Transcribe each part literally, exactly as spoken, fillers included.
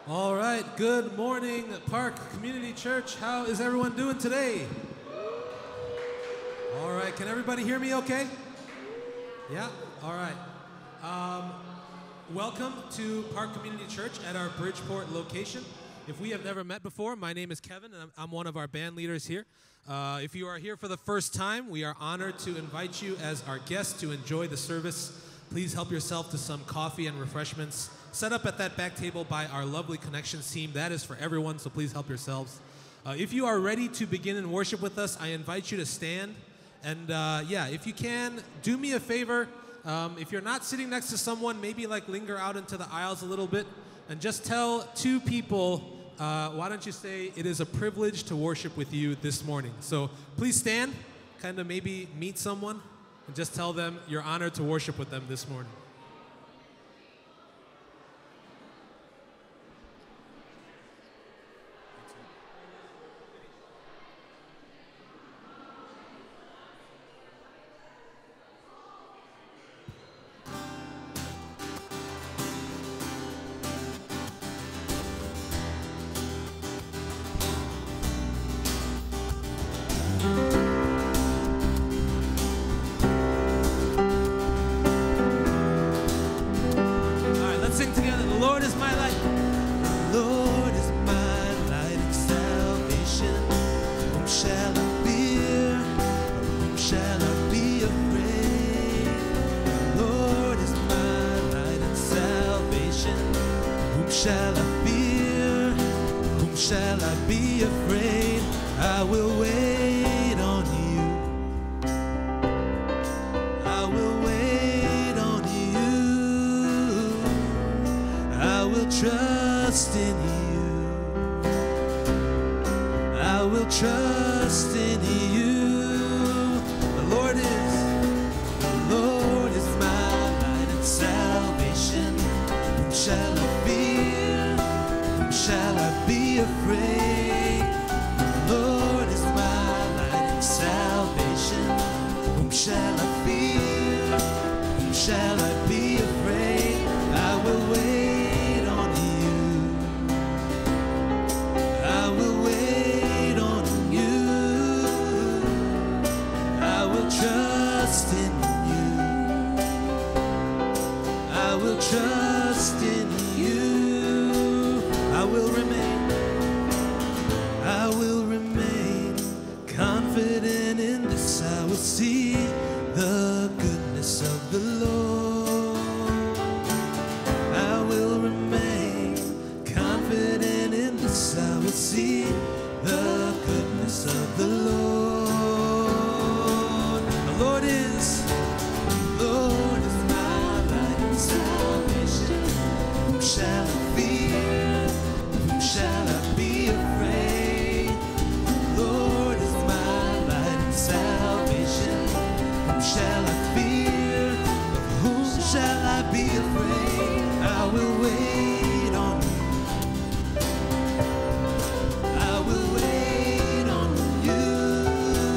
All right, good morning, Park Community Church. How is everyone doing today? All right, can everybody hear me okay? Yeah? All right. Um, welcome to Park Community Church at our Bridgeport location. If we have never met before, my name is Kevin, and I'm, I'm one of our band leaders here. Uh, if you are here for the first time, we are honored to invite you as our guest to enjoy the service. Please help yourself to some coffee and refreshments set up at that back table by our lovely connections team. That is for everyone, so please help yourselves. Uh, if you are ready to begin in worship with us, I invite you to stand. And uh, yeah, if you can, do me a favor. Um, if you're not sitting next to someone, maybe like linger out into the aisles a little bit and just tell two people, uh, why don't you say, it is a privilege to worship with you this morning. So please stand, kind of maybe meet someone, and just tell them you're honored to worship with them this morning. I will wait on you.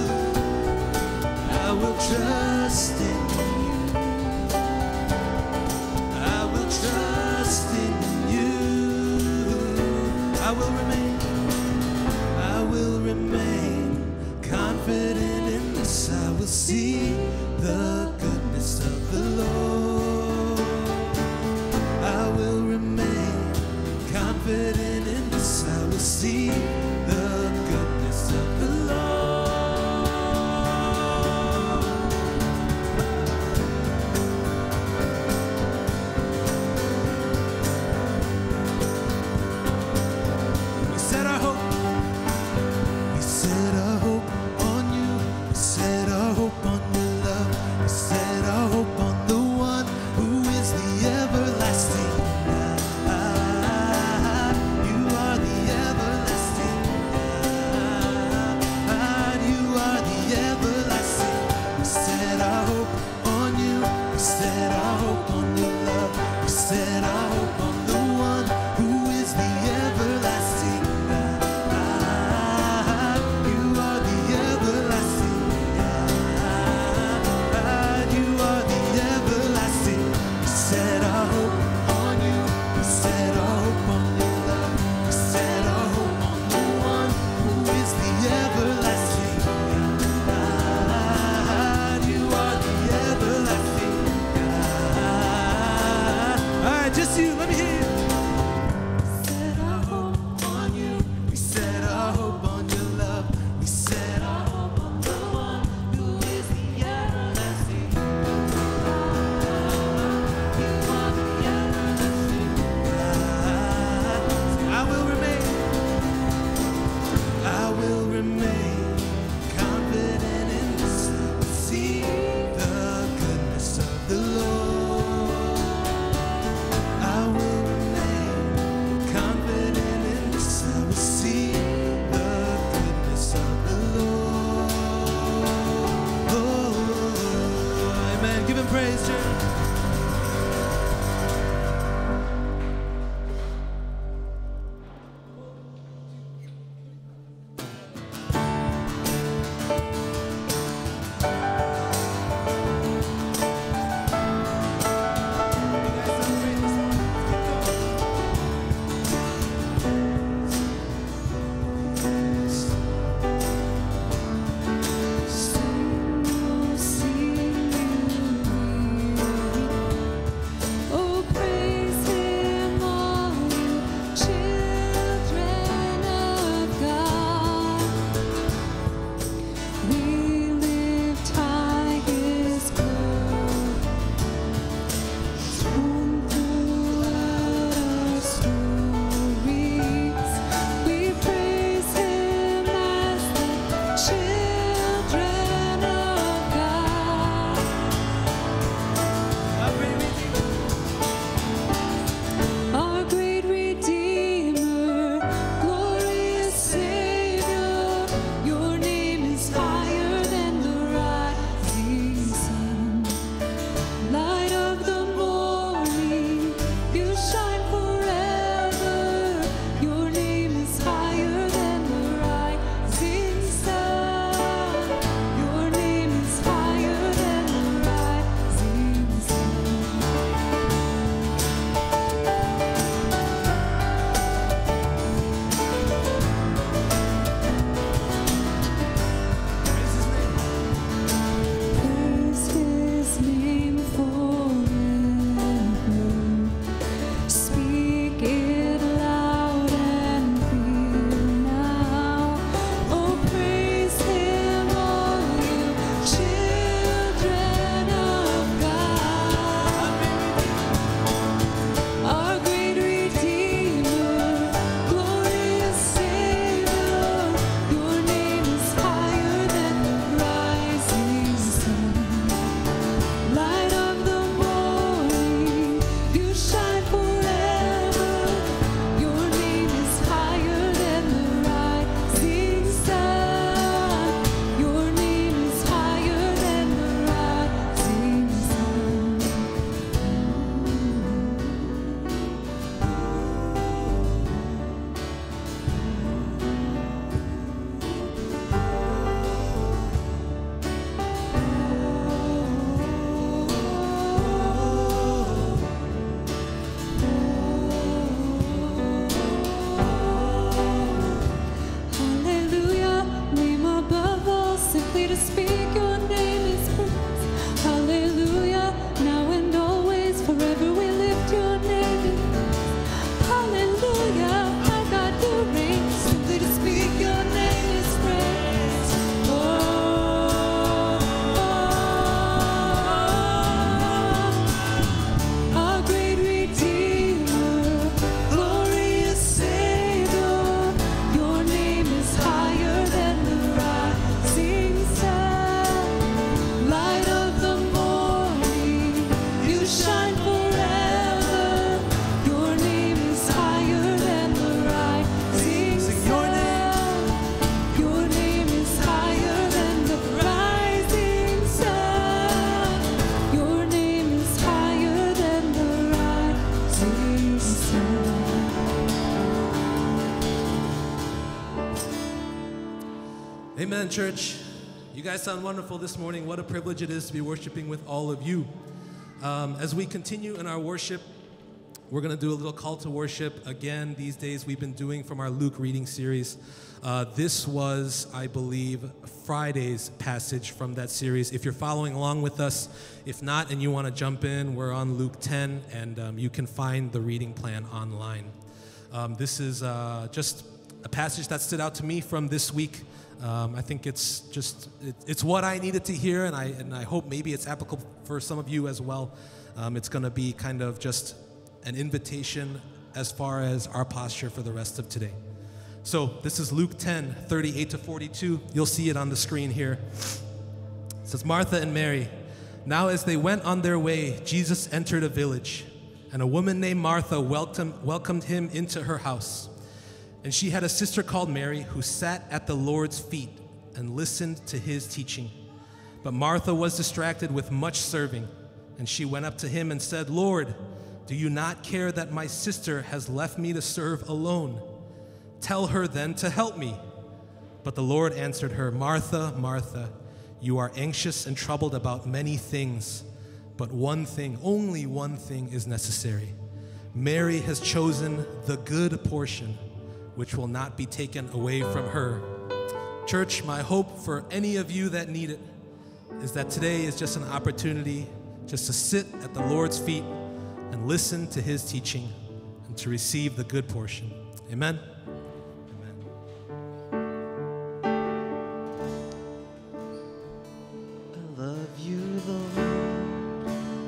Amen, church. You guys sound wonderful this morning. What a privilege it is to be worshiping with all of you. Um, as we continue in our worship, we're going to do a little call to worship. Again, these days we've been doing from our Luke reading series. Uh, this was, I believe, Friday's passage from that series. If you're following along with us, if not and you want to jump in, we're on Luke ten, and um, you can find the reading plan online. Um, this is uh, just a passage that stood out to me from this week. Um, I think it's just, it, it's what I needed to hear, and I, and I hope maybe it's applicable for some of you as well. Um, it's going to be kind of just an invitation as far as our posture for the rest of today. So this is Luke ten, thirty-eight to forty-two. You'll see it on the screen here. It says, Martha and Mary. Now as they went on their way, Jesus entered a village, and a woman named Martha welcomed, welcomed him into her house. And she had a sister called Mary who sat at the Lord's feet and listened to his teaching. But Martha was distracted with much serving, and she went up to him and said, Lord, do you not care that my sister has left me to serve alone? Tell her then to help me. But the Lord answered her, Martha, Martha, you are anxious and troubled about many things, but one thing, only one thing is necessary. Mary has chosen the good portion, which will not be taken away from her. Church, my hope for any of you that need it is that today is just an opportunity just to sit at the Lord's feet and listen to his teaching and to receive the good portion. Amen. I love you, Lord.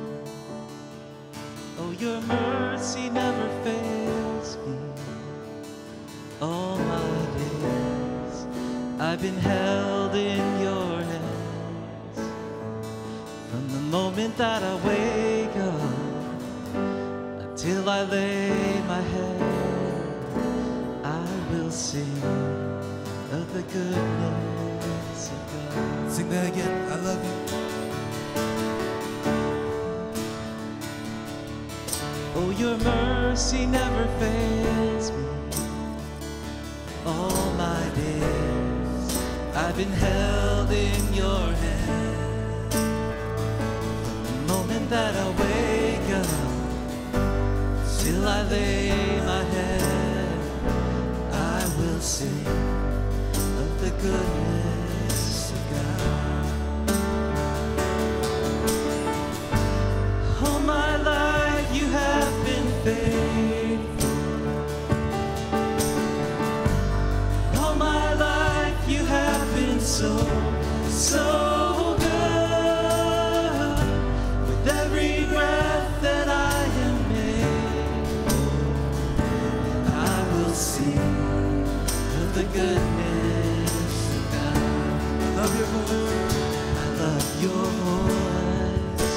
Oh, your mercy never fails me. All my days I've been held in your hands. From the moment that I wake up until I lay my head, I will sing of the goodness of God. Sing that again. I love you. Oh, your mercy never fails me. All my days I've been held in your hand. From the moment that I wake up till I lay my head, I will sing of the goodness of God. All my life you have been faithful. So, so good. With every breath that I am able, I will sing of the goodness of God. Love your voice. I love your voice.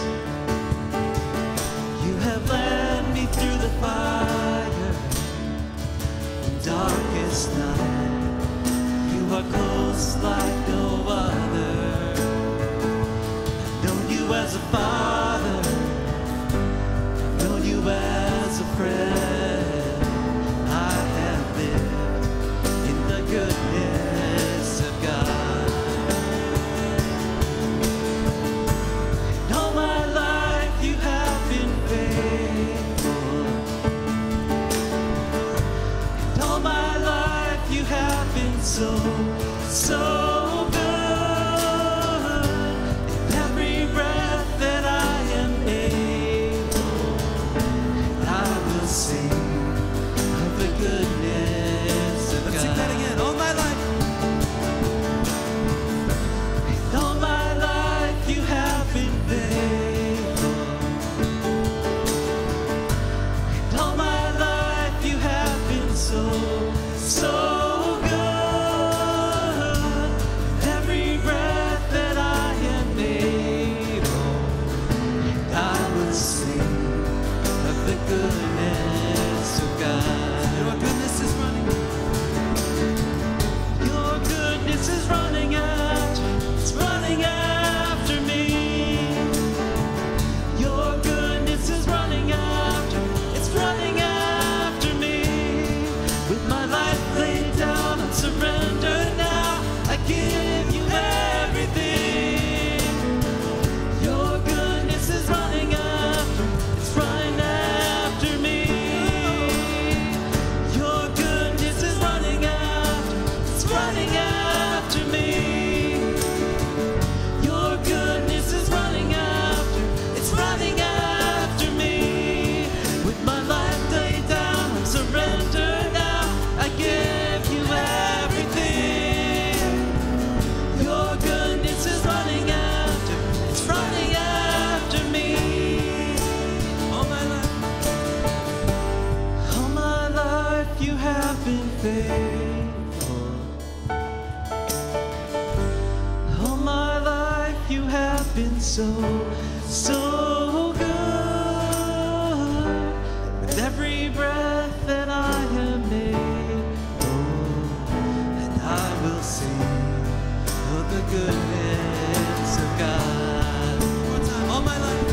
You have led me through the fire in darkest night. You are close like no other. I've known you as a father. I've known you as a friend. I have lived in the goodness of God. And all my life you have been faithful. And all my life you have been so So good. In every breath that I am able, I will sing of the goodness of God. Let's sing that again. All my life. And all my life you have been faithful. And all my life you have been so, so good. running after me. Your goodness is running after, it's running after me. With my life laid down, I'm surrendered now. I give you everything. Your goodness is running after, it's running after me. All my life, all my life you have been faithful. All my life you have been so, so good. With every breath that I am made, oh, and I will sing of the goodness of God. One time, all my life,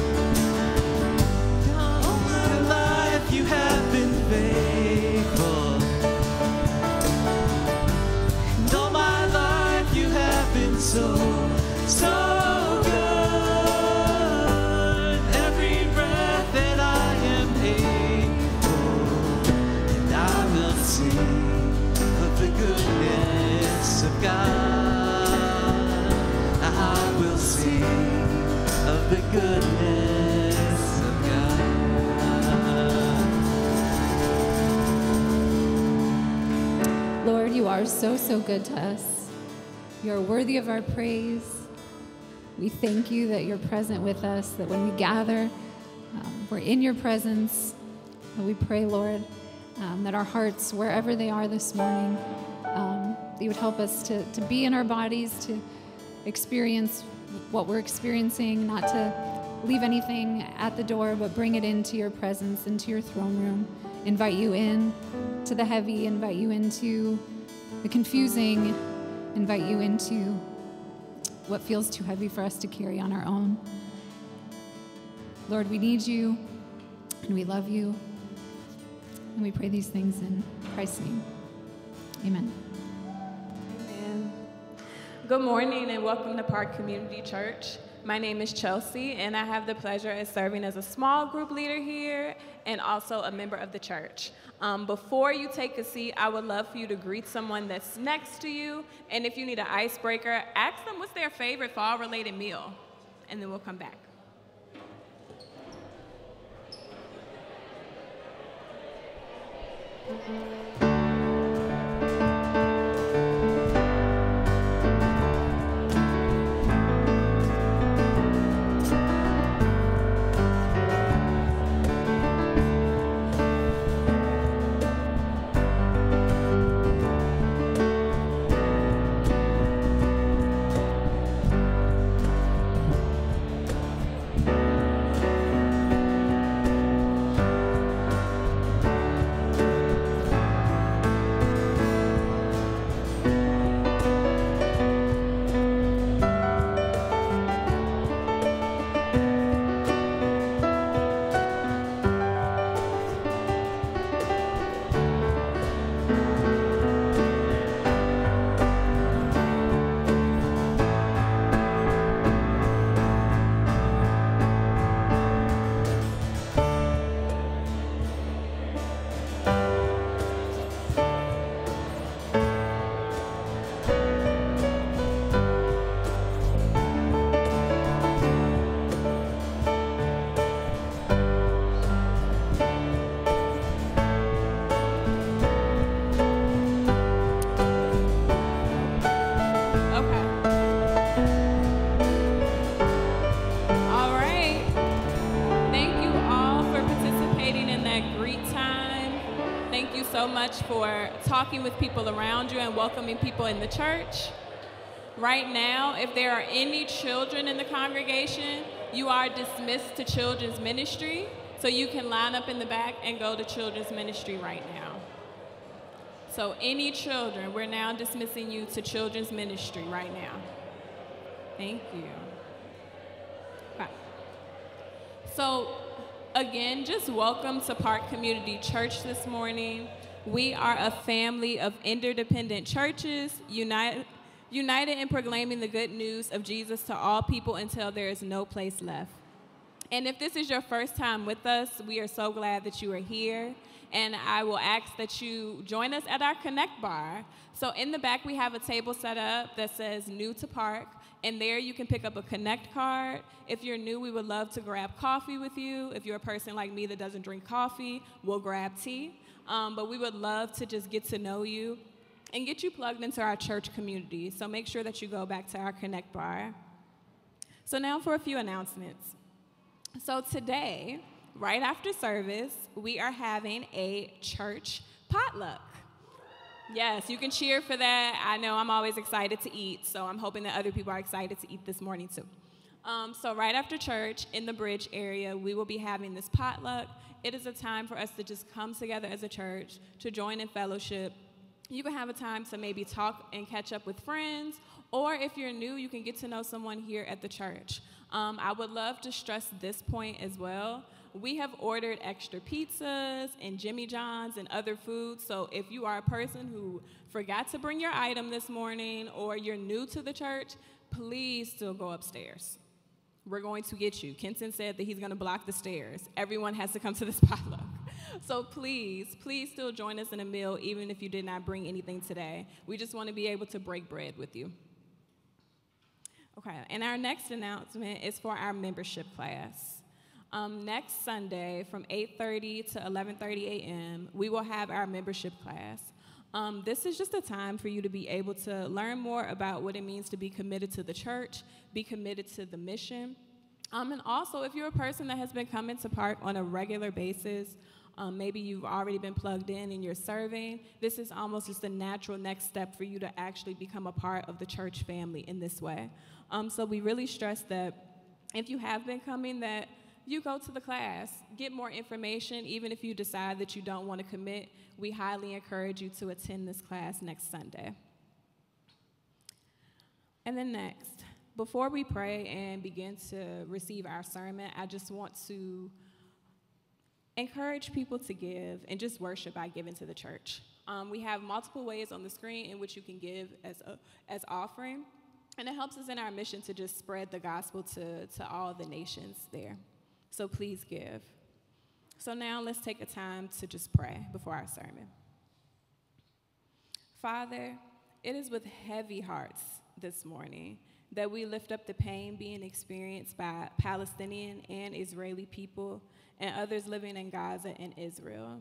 all my life you have been faithful. And all my life you have been so, so good. Every breath that I am able, and I will sing of the goodness of God. I will sing of the goodness of God. Lord, you are so, so good to us. You are worthy of our praise. We thank you that you're present with us, that when we gather, um, we're in your presence. And we pray, Lord, um, that our hearts, wherever they are this morning, um, that you would help us to, to be in our bodies, to experience what we're experiencing, not to leave anything at the door, but bring it into your presence, into your throne room. Invite you in to the heavy, invite you into the confusing, invite you into what feels too heavy for us to carry on our own. Lord, we need you, and we love you, and we pray these things in Christ's name. Amen. Amen. Good morning and welcome to Park Community Church. My name is Chelsea, and I have the pleasure of serving as a small group leader here and also a member of the church. Um, before you take a seat, I would love for you to greet someone that's next to you, and if you need an icebreaker, ask them what's their favorite fall-related meal, and then we'll come back. So much for talking with people around you and welcoming people in the church. Right now, if there are any children in the congregation, you are dismissed to children's ministry, so you can line up in the back and go to children's ministry right now. So any children, we're now dismissing you to children's ministry right now. Thank you. Okay. So again, just welcome to Park Community Church this morning. We are a family of interdependent churches, united, united in proclaiming the good news of Jesus to all people until there is no place left. And if this is your first time with us, we are so glad that you are here. And I will ask that you join us at our Connect bar. So in the back, we have a table set up that says New to Park. And there you can pick up a Connect card. If you're new, we would love to grab coffee with you. If you're a person like me that doesn't drink coffee, we'll grab tea. Um, but we would love to just get to know you and get you plugged into our church community. So make sure that you go back to our Connect bar. So now for a few announcements. So today, right after service, we are having a church potluck. Yes, you can cheer for that. I know I'm always excited to eat, so I'm hoping that other people are excited to eat this morning too. Um, so right after church, in the Bridge area, we will be having this potluck. It is a time for us to just come together as a church, to join in fellowship. You can have a time to maybe talk and catch up with friends, or if you're new, you can get to know someone here at the church. Um, I would love to stress this point as well. We have ordered extra pizzas and Jimmy John's and other foods, so if you are a person who forgot to bring your item this morning or you're new to the church, please still go upstairs. We're going to get you. Kenton said that he's going to block the stairs. Everyone has to come to this potluck. So please, please still join us in a meal, even if you did not bring anything today. We just want to be able to break bread with you. Okay, and our next announcement is for our membership class. Um, next Sunday from eight thirty to eleven thirty a m, we will have our membership class. Um, this is just a time for you to be able to learn more about what it means to be committed to the church, be committed to the mission. Um, and also, if you're a person that has been coming to Park on a regular basis, um, maybe you've already been plugged in and you're serving, this is almost just a natural next step for you to actually become a part of the church family in this way. Um, so we really stress that if you have been coming, that you go to the class, get more information. Even if you decide that you don't want to commit, we highly encourage you to attend this class next Sunday. And then next, before we pray and begin to receive our sermon, I just want to encourage people to give and just worship by giving to the church. Um, we have multiple ways on the screen in which you can give as a, as offering, and it helps us in our mission to just spread the gospel to, to all the nations there. So please give. So now let's take a time to just pray before our sermon. Father, it is with heavy hearts this morning that we lift up the pain being experienced by Palestinian and Israeli people and others living in Gaza and Israel.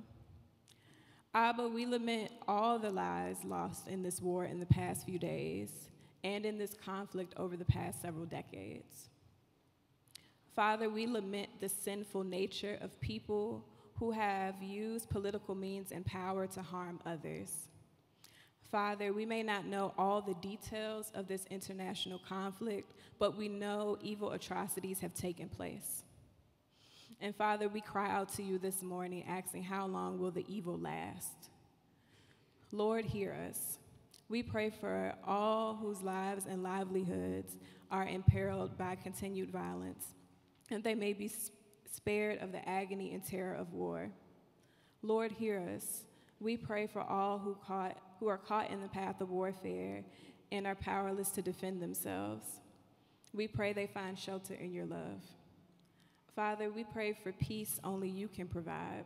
Abba, we lament all the lives lost in this war in the past few days and in this conflict over the past several decades. Father, we lament the sinful nature of people who have used political means and power to harm others. Father, we may not know all the details of this international conflict, but we know evil atrocities have taken place. And Father, we cry out to you this morning asking, how long will the evil last? Lord, hear us. We pray for all whose lives and livelihoods are imperiled by continued violence, and they may be spared of the agony and terror of war. Lord, hear us. We pray for all who, caught, who are caught in the path of warfare and are powerless to defend themselves. We pray they find shelter in your love. Father, we pray for peace only you can provide.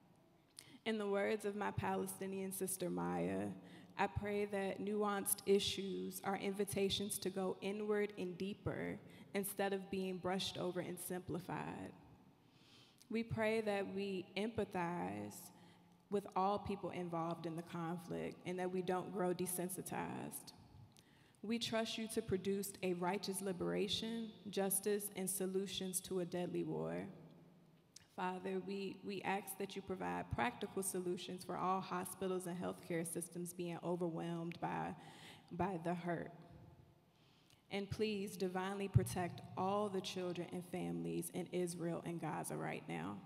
In the words of my Palestinian sister Maya, I pray that nuanced issues are invitations to go inward and deeper instead of being brushed over and simplified. We pray that we empathize with all people involved in the conflict and that we don't grow desensitized. We trust you to produce a righteous liberation, justice, and solutions to a deadly war. Father, we, we ask that you provide practical solutions for all hospitals and healthcare systems being overwhelmed by, by the hurt. And please divinely protect all the children and families in Israel and Gaza right now.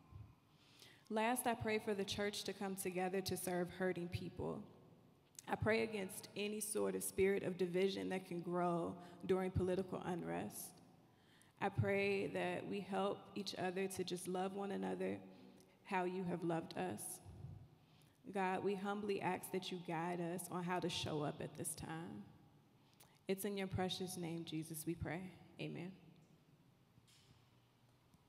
Last, I pray for the church to come together to serve hurting people. I pray against any sort of spirit of division that can grow during political unrest. I pray that we help each other to just love one another how you have loved us. God, we humbly ask that you guide us on how to show up at this time. It's in your precious name, Jesus, we pray. Amen.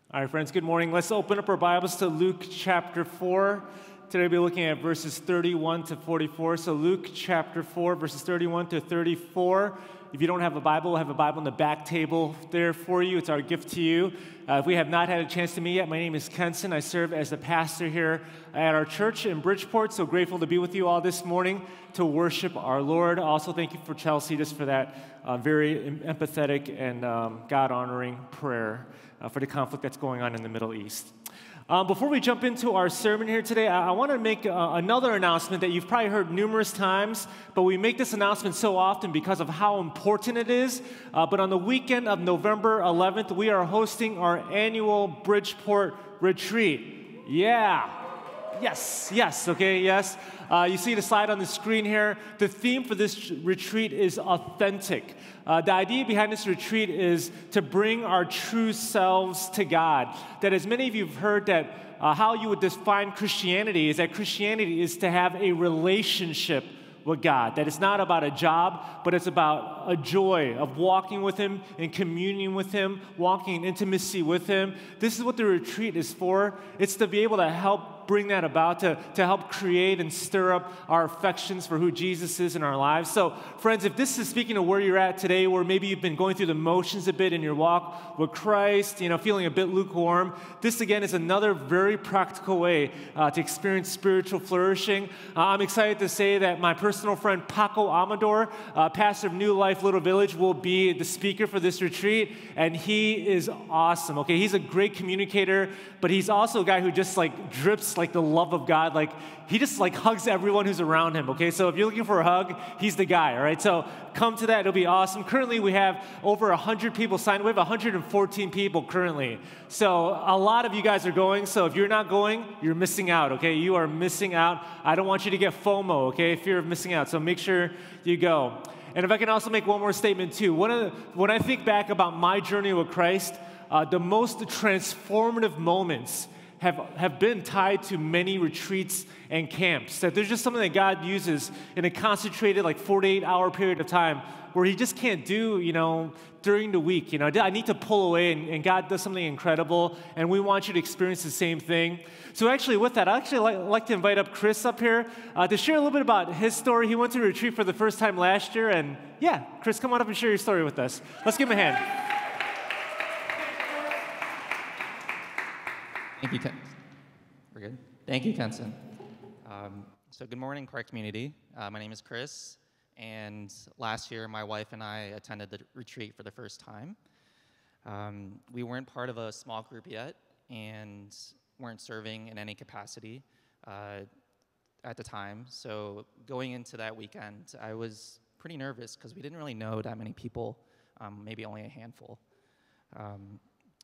All right, friends, good morning. Let's open up our Bibles to Luke chapter four. Today we'll be looking at verses thirty-one to forty-four. So Luke chapter four, verses thirty-one to thirty-four. If you don't have a Bible, we'll have a Bible on the back table there for you. It's our gift to you. Uh, if we have not had a chance to meet yet, my name is Kenson. I serve as the pastor here at our church in Bridgeport. So grateful to be with you all this morning to worship our Lord. Also, thank you for Chelsea just for that uh, very empathetic and um, God-honoring prayer uh, for the conflict that's going on in the Middle East. Um, before we jump into our sermon here today, I, I want to make uh, another announcement that you've probably heard numerous times, but we make this announcement so often because of how important it is. Uh, but on the weekend of November eleventh, we are hosting our annual Bridgeport retreat. Yeah. Yes, yes, okay, yes. Uh, you see the slide on the screen here. The theme for this retreat is authentic. Uh, the idea behind this retreat is to bring our true selves to God. That as many of you have heard that uh, how you would define Christianity is that Christianity is to have a relationship with God. That it's not about a job, but it's about a joy of walking with Him, in communion with Him, walking in intimacy with Him. This is what the retreat is for. It's to be able to help bring that about, to, to help create and stir up our affections for who Jesus is in our lives. So, friends, if this is speaking of where you're at today, where maybe you've been going through the motions a bit in your walk with Christ, you know, feeling a bit lukewarm, this again is another very practical way uh, to experience spiritual flourishing. Uh, I'm excited to say that my personal friend Paco Amador, uh, pastor of New Life Little Village, will be the speaker for this retreat, and he is awesome. Okay, he's a great communicator, but he's also a guy who just like drips like the love of God. Like he just like hugs everyone who's around him. Okay, so if you're looking for a hug, he's the guy. All right, so come to that. It'll be awesome. Currently, we have over one hundred people signed. We have one hundred fourteen people currently. So a lot of you guys are going. So if you're not going, you're missing out. Okay, you are missing out. I don't want you to get FOMO. Okay, fear of missing out. So make sure you go. And if I can also make one more statement too. One of the, when I think back about my journey with Christ, uh, the most transformative moments have, have been tied to many retreats and camps. That there's just something that God uses in a concentrated, like forty-eight hour period of time where He just can't do, you know, during the week. You know, I need to pull away, and, and God does something incredible, and we want you to experience the same thing. So actually, with that, I'd actually like, like to invite up Chris up here uh, to share a little bit about his story. He went to a retreat for the first time last year, and yeah, Chris, come on up and share your story with us. Let's give him a hand. Thank you, Ken. We're good. Thank you, Kenson. Um, so good morning, Park Community. Uh, my name is Chris, and last year my wife and I attended the retreat for the first time. Um, we weren't part of a small group yet and weren't serving in any capacity uh, at the time. So going into that weekend, I was pretty nervous because we didn't really know that many people, um, maybe only a handful. Um,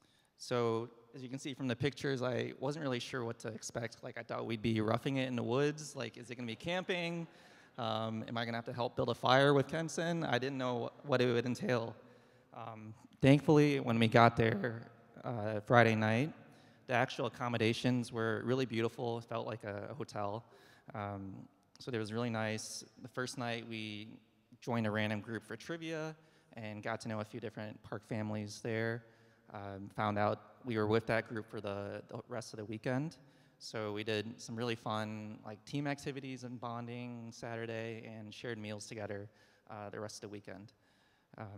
so as you can see from the pictures, I wasn't really sure what to expect. Like, I thought we'd be roughing it in the woods. Like, is it going to be camping? Um, am I going to have to help build a fire with Kenson? I didn't know what it would entail. Um, thankfully, when we got there uh, Friday night, the actual accommodations were really beautiful. It felt like a, a hotel. Um, so it was really nice. The first night, we joined a random group for trivia and got to know a few different Park families there. Um, found out we were with that group for the, the rest of the weekend. So we did some really fun like team activities and bonding Saturday and shared meals together uh, the rest of the weekend. Um,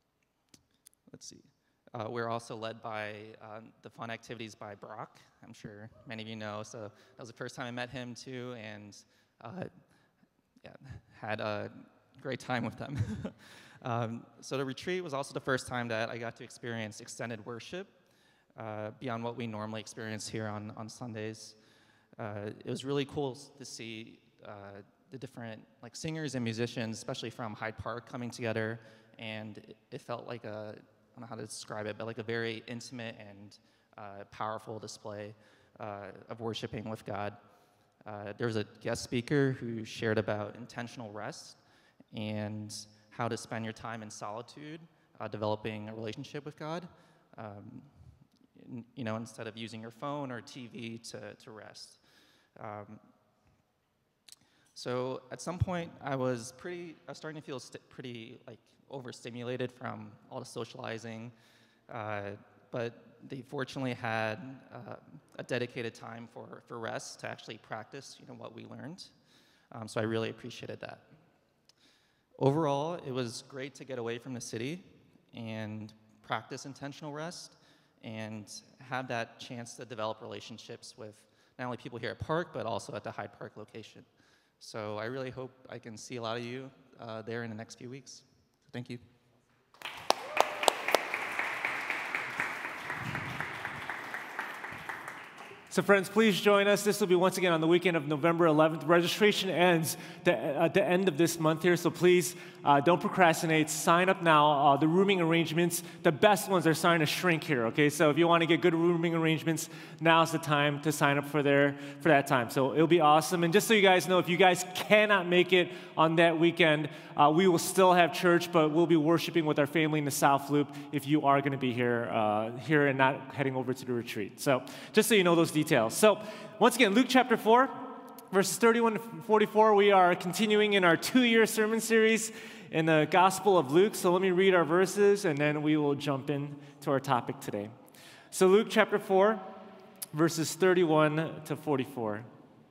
let's see. Uh, we're also led by uh, the fun activities by Brock. I'm sure many of you know. So that was the first time I met him too, and uh, yeah, had a great time with them. Um, so the retreat was also the first time that I got to experience extended worship uh, beyond what we normally experience here on, on Sundays. Uh, it was really cool to see uh, the different like singers and musicians, especially from Hyde Park, coming together, and it, it felt like a, I don't know how to describe it, but like a very intimate and uh, powerful display uh, of worshiping with God. Uh, there was a guest speaker who shared about intentional rest and how to spend your time in solitude, uh, developing a relationship with God, um, n- you know, instead of using your phone or T V to, to rest. Um, so at some point, I was pretty, I was starting to feel st- pretty like overstimulated from all the socializing, uh, but they fortunately had uh, a dedicated time for, for rest to actually practice, you know, what we learned. Um, so I really appreciated that. Overall, it was great to get away from the city and practice intentional rest and have that chance to develop relationships with not only people here at Park, but also at the Hyde Park location. So I really hope I can see a lot of you uh, there in the next few weeks. So thank you. So friends, please join us. This will be once again on the weekend of November eleventh. Registration ends the, at the end of this month here, so please uh, don't procrastinate. Sign up now. Uh, the rooming arrangements, the best ones are starting to shrink here, okay? So if you want to get good rooming arrangements, now's the time to sign up for, their, for that time. So it'll be awesome. And just so you guys know, if you guys cannot make it on that weekend, uh, we will still have church, but we'll be worshiping with our family in the South Loop if you are going to be here, uh, here and not heading over to the retreat. So just so you know those details. So once again, Luke chapter four, verses thirty-one to forty-four, we are continuing in our two-year sermon series in the Gospel of Luke. So let me read our verses, and then we will jump in to our topic today. So Luke chapter four, verses thirty-one to forty-four.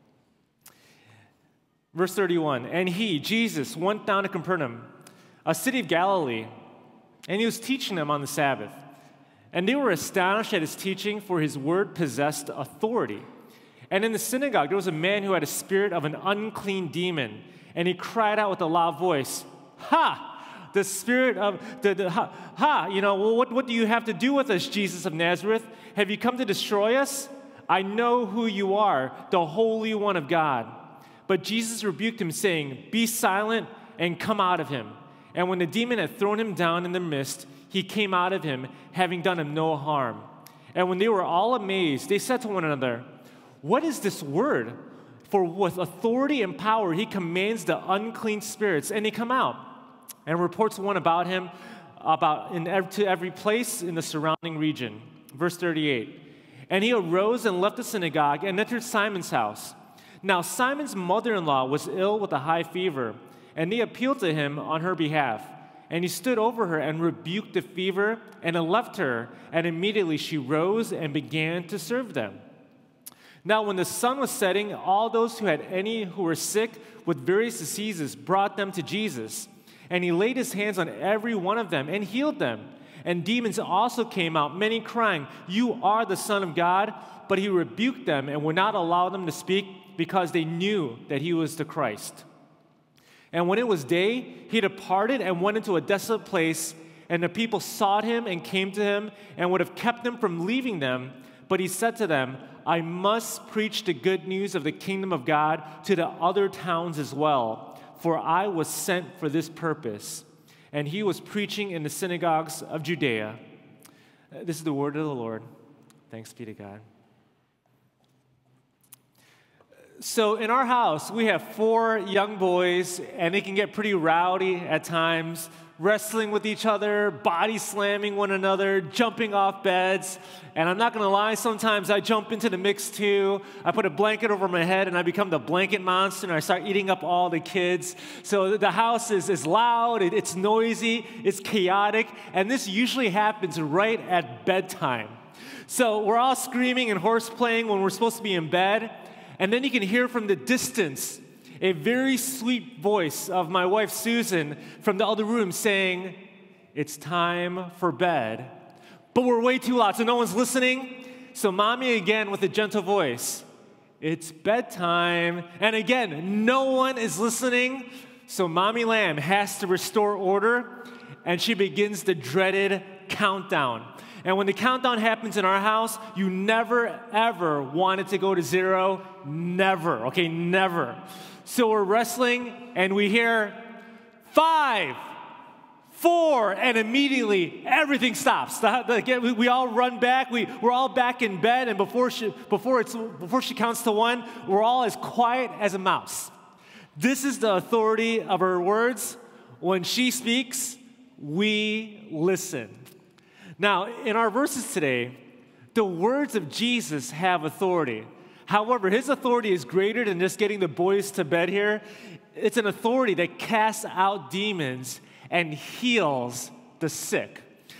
Verse thirty-one, and he, Jesus, went down to Capernaum, a city of Galilee, and he was teaching them on the Sabbath. And they were astonished at his teaching, for his word possessed authority. And in the synagogue, there was a man who had a spirit of an unclean demon, and he cried out with a loud voice, "Ha! The spirit of, the, the ha, ha! You know, well, what, what do you have to do with us, Jesus of Nazareth? Have you come to destroy us? I know who you are, the Holy One of God." But Jesus rebuked him, saying, "Be silent and come out of him." And when the demon had thrown him down in the midst, he came out of him, having done him no harm. And when they were all amazed, they said to one another, "What is this word? For with authority and power he commands the unclean spirits, and they come out." And reports one about him about in every, to every place in the surrounding region. Verse thirty-eight, and he arose and left the synagogue and entered Simon's house. Now Simon's mother-in-law was ill with a high fever, and they appealed to him on her behalf. And he stood over her and rebuked the fever, and it left her, and immediately she rose and began to serve them. Now when the sun was setting, all those who had any who were sick with various diseases brought them to Jesus. And he laid his hands on every one of them and healed them. And demons also came out, many crying, "You are the Son of God." But he rebuked them and would not allow them to speak, because they knew that he was the Christ. And when it was day, he departed and went into a desolate place, and the people sought him and came to him and would have kept him from leaving them. But he said to them, "I must preach the good news of the kingdom of God to the other towns as well, for I was sent for this purpose." And he was preaching in the synagogues of Judea. This is the word of the Lord. Thanks be to God. So in our house, we have four young boys, and they can get pretty rowdy at times, wrestling with each other, body slamming one another, jumping off beds. And I'm not going to lie, sometimes I jump into the mix too. I put a blanket over my head, and I become the blanket monster, and I start eating up all the kids. So the house is, is loud, it, it's noisy, it's chaotic, and this usually happens right at bedtime. So we're all screaming and horseplaying when we're supposed to be in bed. And then you can hear from the distance a very sweet voice of my wife, Susan, from the other room saying, "It's time for bed." But we're way too loud, so no one's listening. So mommy again with a gentle voice, "It's bedtime." And again, no one is listening. So mommy lamb has to restore order, and she begins the dreaded countdown. And when the countdown happens in our house, you never, ever want it to go to zero. Never, okay, never. So we're wrestling, and we hear five, four, and immediately everything stops. The, the, we, we all run back. We, we're all back in bed, and before she, before, it's, before she counts to one, we're all as quiet as a mouse. This is the authority of her words. When she speaks, we listen. Now, in our verses today, the words of Jesus have authority. However, his authority is greater than just getting the boys to bed here. It's an authority that casts out demons and heals the sick.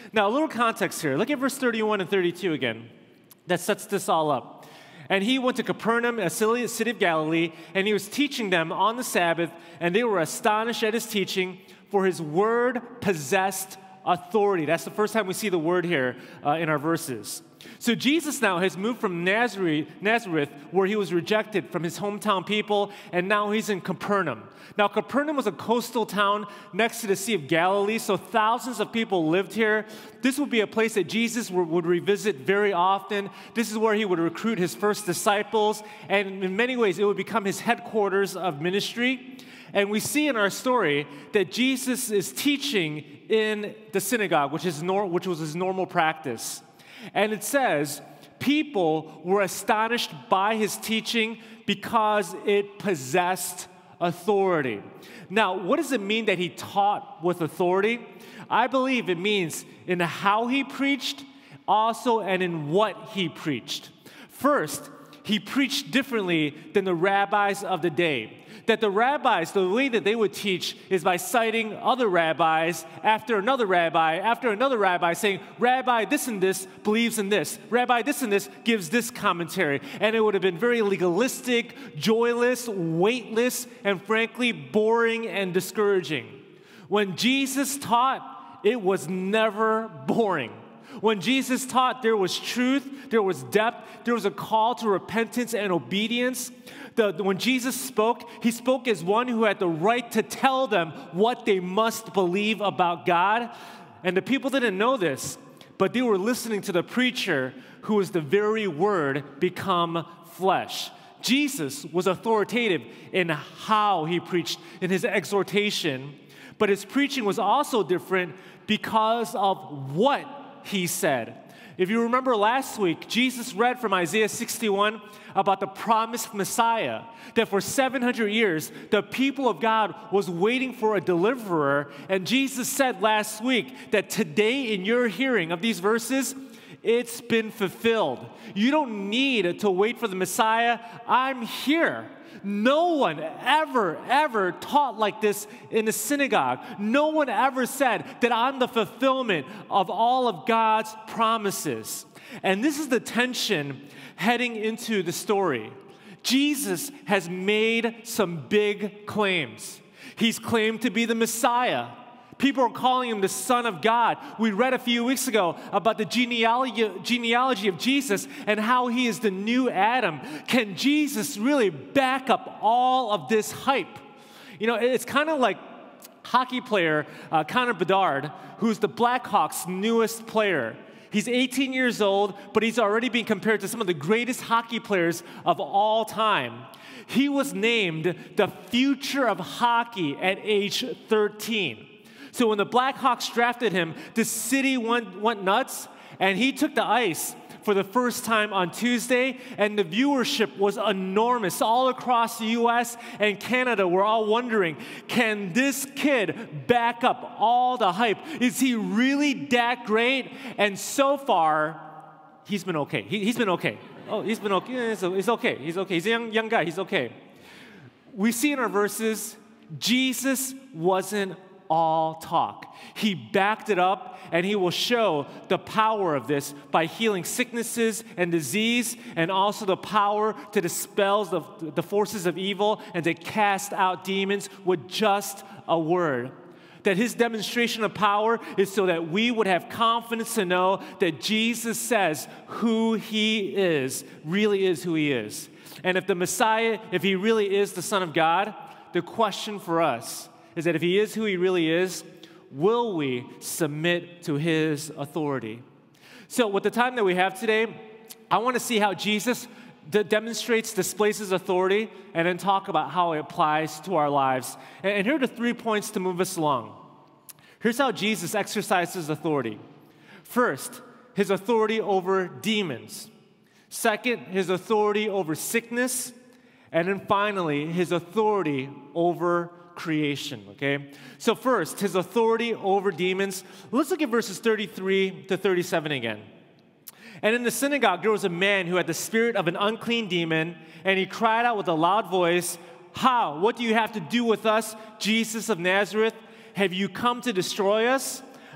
Now, a little context here. Look at verse thirty-one and thirty-two again. That sets this all up. And he went to Capernaum, a city of Galilee, and he was teaching them on the Sabbath, and they were astonished at his teaching, for his word possessed authority. That's the first time we see the word here uh, in our verses. So Jesus now has moved from Nazareth, Nazareth, where he was rejected from his hometown people, and now he's in Capernaum. Now, Capernaum was a coastal town next to the Sea of Galilee, so thousands of people lived here. This would be a place that Jesus would, would revisit very often. This is where he would recruit his first disciples, and in many ways, it would become his headquarters of ministry. And we see in our story that Jesus is teaching in the synagogue, which, is nor- which was his normal practice. And it says, people were astonished by his teaching because it possessed authority. Now, what does it mean that he taught with authority? I believe it means in how he preached, also, and in what he preached. First, he preached differently than the rabbis of the day. That the rabbis, the way that they would teach is by citing other rabbis after another rabbi, after another rabbi, saying, Rabbi this and this believes in this. Rabbi this and this gives this commentary. And it would have been very legalistic, joyless, weightless, and frankly, boring and discouraging. When Jesus taught, it was never boring. When Jesus taught, there was truth, there was depth, there was a call to repentance and obedience. The, when Jesus spoke, he spoke as one who had the right to tell them what they must believe about God. And the people didn't know this, but they were listening to the preacher who was the very word become flesh. Jesus was authoritative in how he preached, in his exhortation, but his preaching was also different because of what he said. If you remember last week, Jesus read from Isaiah sixty-one about the promised Messiah, that for seven hundred years, the people of God was waiting for a deliverer. And Jesus said last week that today in your hearing of these verses, it's been fulfilled. You don't need to wait for the Messiah. I'm here. No one ever, ever taught like this in the synagogue. No one ever said that I'm the fulfillment of all of God's promises. And this is the tension heading into the story. Jesus has made some big claims. He's claimed to be the Messiah. People are calling him the Son of God. We read a few weeks ago about the genealogy, genealogy of Jesus and how he is the new Adam. Can Jesus really back up all of this hype? You know, it's kind of like hockey player uh, Connor Bedard, who's the Blackhawks' newest player. He's eighteen years old, but he's already being compared to some of the greatest hockey players of all time. He was named the future of hockey at age thirteen. So when the Blackhawks drafted him, the city went, went nuts, and he took the ice for the first time on Tuesday, and the viewership was enormous all across the U S and Canada. We're all wondering, can this kid back up all the hype? Is he really that great? And so far, he's been okay. He, he's been okay. Oh, he's been okay. Yeah, he's okay. He's okay. He's a young, young guy. He's okay. We see in our verses, Jesus wasn't all talk. He backed it up, and he will show the power of this by healing sicknesses and disease, and also the power to dispel the, the forces of evil and to cast out demons with just a word. That his demonstration of power is so that we would have confidence to know that Jesus says who he is, really is who he is. And if the Messiah, if he really is the Son of God, the question for us is that if he is who he really is, will we submit to his authority? So with the time that we have today, I want to see how Jesus de- demonstrates, displays his authority, and then talk about how it applies to our lives. And, and here are the three points to move us along. Here's how Jesus exercises authority. First, his authority over demons. Second, his authority over sickness. And then finally, his authority over creation, okay? So first, his authority over demons. Let's look at verses thirty-three to thirty-seven again. And in the synagogue, there was a man who had the spirit of an unclean demon, and he cried out with a loud voice, "How? What do you have to do with us, Jesus of Nazareth? Have you come to destroy us?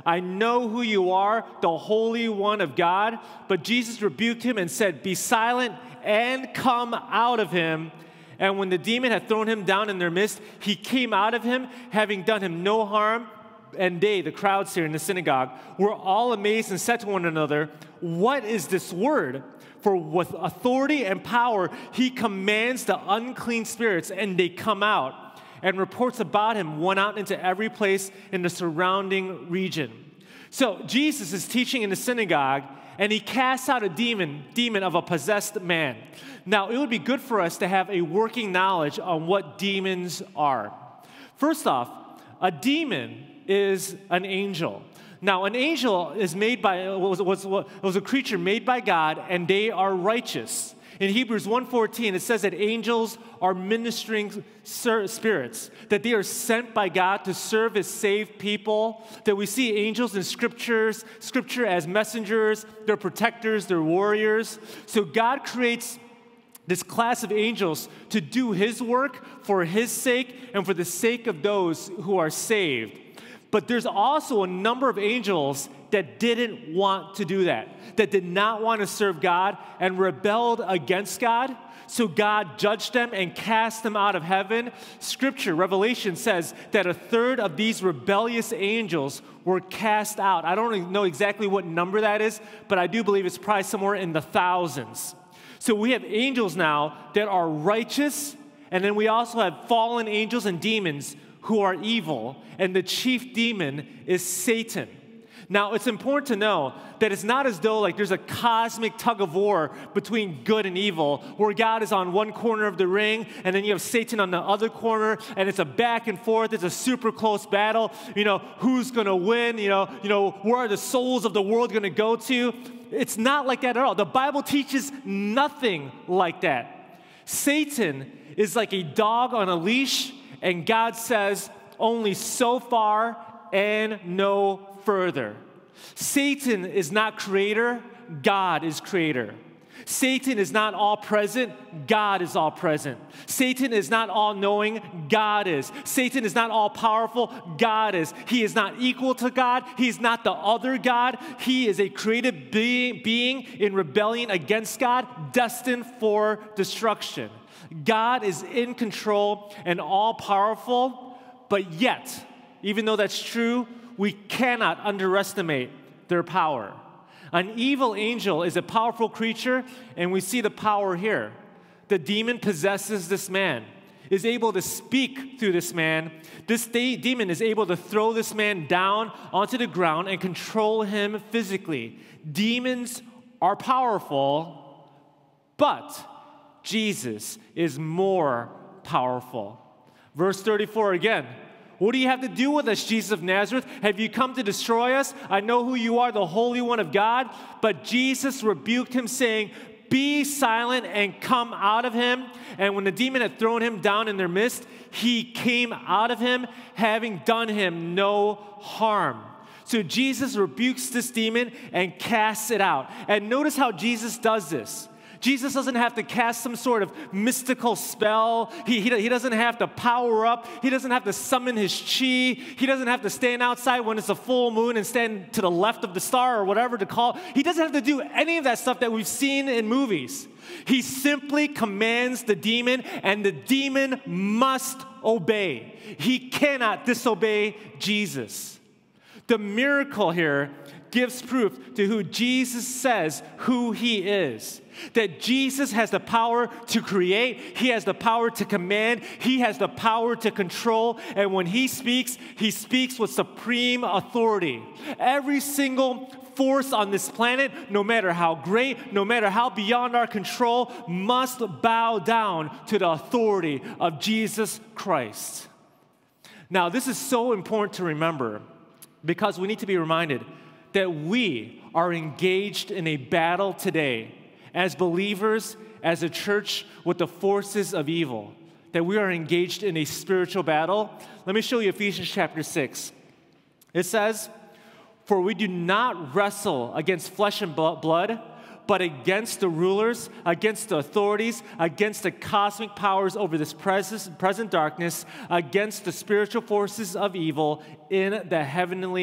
I know who you are, the Holy One of God. But Jesus rebuked him and said, be silent and come out of him. And when the demon had thrown him down in their midst, he came out of him, having done him no harm. And they, the crowds here in the synagogue, were all amazed and said to one another, what is this word? For with authority and power, he commands the unclean spirits, and they come out. And reports about him went out into every place in the surrounding region. So Jesus is teaching in the synagogue, and he casts out a demon, demon of a possessed man. Now, it would be good for us to have a working knowledge on what demons are. First off, a demon is an angel. Now, an angel is made by, was, was, was a creature made by God, and they are righteous. In Hebrews one fourteen, it says that angels are ministering spirits, that they are sent by God to serve as saved people, that we see angels in scriptures, scripture as messengers, they're protectors, they're warriors. So God creates this class of angels to do his work for his sake and for the sake of those who are saved. But there's also a number of angels that didn't want to do that, that did not want to serve God and rebelled against God. So God judged them and cast them out of heaven. Scripture, Revelation, says that a third of these rebellious angels were cast out. I don't know exactly what number that is, but I do believe it's probably somewhere in the thousands. So we have angels now that are righteous, and then we also have fallen angels and demons who are evil, and the chief demon is Satan. Now, it's important to know that it's not as though like there's a cosmic tug of war between good and evil, where God is on one corner of the ring, and then you have Satan on the other corner, and it's a back and forth. It's a super close battle. You know, who's going to win? You know, you know, where are the souls of the world going to go to? It's not like that at all. The Bible teaches nothing like that. Satan is like a dog on a leash, and God says, only so far and no further. Satan is not creator, God is creator. Satan is not all present, God is all present. Satan is not all knowing, God is. Satan is not all powerful, God is. He is not equal to God, he is not the other God. He is a created being, being in rebellion against God, destined for destruction. God is in control and all-powerful, but yet, even though that's true, we cannot underestimate their power. An evil angel is a powerful creature, and we see the power here. The demon possesses this man, is able to speak through this man. This de- demon is able to throw this man down onto the ground and control him physically. Demons are powerful, but Jesus is more powerful. Verse thirty-four again. What do you have to do with us, Jesus of Nazareth? Have you come to destroy us? I know who you are, the Holy One of God. But Jesus rebuked him, saying, be silent and come out of him. And when the demon had thrown him down in their midst, he came out of him, having done him no harm. So Jesus rebukes this demon and casts it out. And notice how Jesus does this. Jesus doesn't have to cast some sort of mystical spell. He, he, he doesn't have to power up. He doesn't have to summon his chi. He doesn't have to stand outside when it's a full moon and stand to the left of the star or whatever to call. He doesn't have to do any of that stuff that we've seen in movies. He simply commands the demon, and the demon must obey. He cannot disobey Jesus. The miracle here gives proof to who Jesus says who he is. That Jesus has the power to create, he has the power to command, he has the power to control, and when he speaks, he speaks with supreme authority. Every single force on this planet, no matter how great, no matter how beyond our control, must bow down to the authority of Jesus Christ. Now, this is so important to remember because we need to be reminded that we are engaged in a battle today as believers, as a church with the forces of evil, that we are engaged in a spiritual battle. Let me show you Ephesians chapter six. It says, for we do not wrestle against flesh and blood, but against the rulers, against the authorities, against the cosmic powers over this present darkness, against the spiritual forces of evil in the heavenly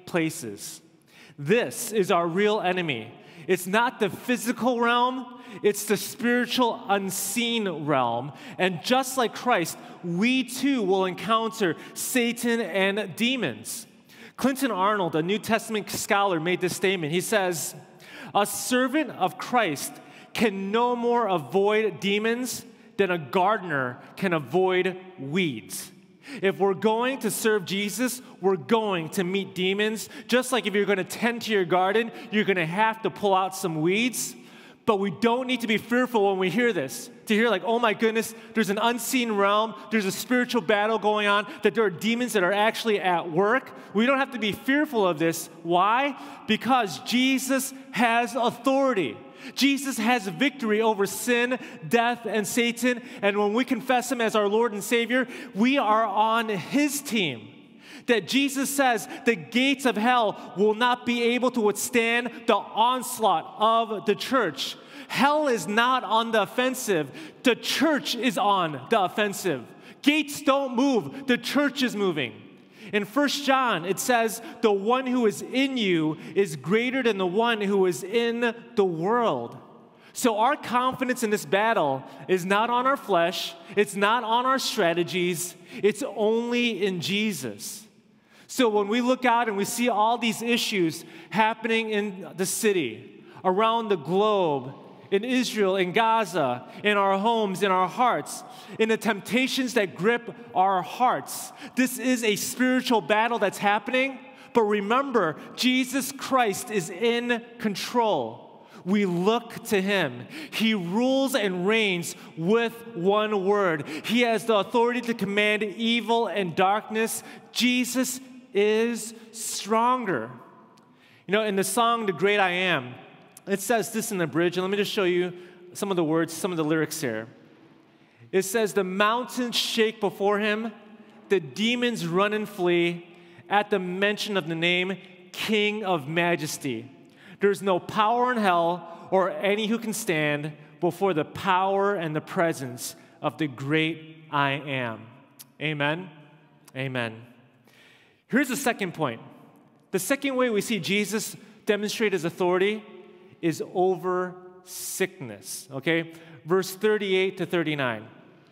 places. This is our real enemy. It's not the physical realm, it's the spiritual unseen realm. And just like Christ, we too will encounter Satan and demons. Clinton Arnold, a New Testament scholar, made this statement. He says, "A servant of Christ can no more avoid demons than a gardener can avoid weeds." If we're going to serve Jesus, we're going to meet demons. Just like if you're going to tend to your garden, you're going to have to pull out some weeds. But we don't need to be fearful when we hear this. To hear like, oh my goodness, there's an unseen realm, there's a spiritual battle going on, that there are demons that are actually at work. We don't have to be fearful of this. Why? Because Jesus has authority. Jesus has victory over sin, death, and Satan. And when we confess him as our Lord and Savior, we are on his team. That Jesus says the gates of hell will not be able to withstand the onslaught of the church. Hell is not on the offensive. The church is on the offensive. Gates don't move. The church is moving. In First John, it says, the one who is in you is greater than the one who is in the world. So our confidence in this battle is not on our flesh. It's not on our strategies. It's only in Jesus. So when we look out and we see all these issues happening in the city, around the globe, in Israel, in Gaza, in our homes, in our hearts, in the temptations that grip our hearts. This is a spiritual battle that's happening, but remember, Jesus Christ is in control. We look to him. He rules and reigns with one word. He has the authority to command evil and darkness. Jesus is stronger. You know, in the song, The Great I Am, it says this in the bridge, and let me just show you some of the words, some of the lyrics here. It says, the mountains shake before him, the demons run and flee at the mention of the name King of Majesty. There's no power in hell or any who can stand before the power and the presence of the great I am. Amen? Amen. Here's the second point. The second way we see Jesus demonstrate his authority is over sickness, okay? Verse thirty-eight to thirty-nine.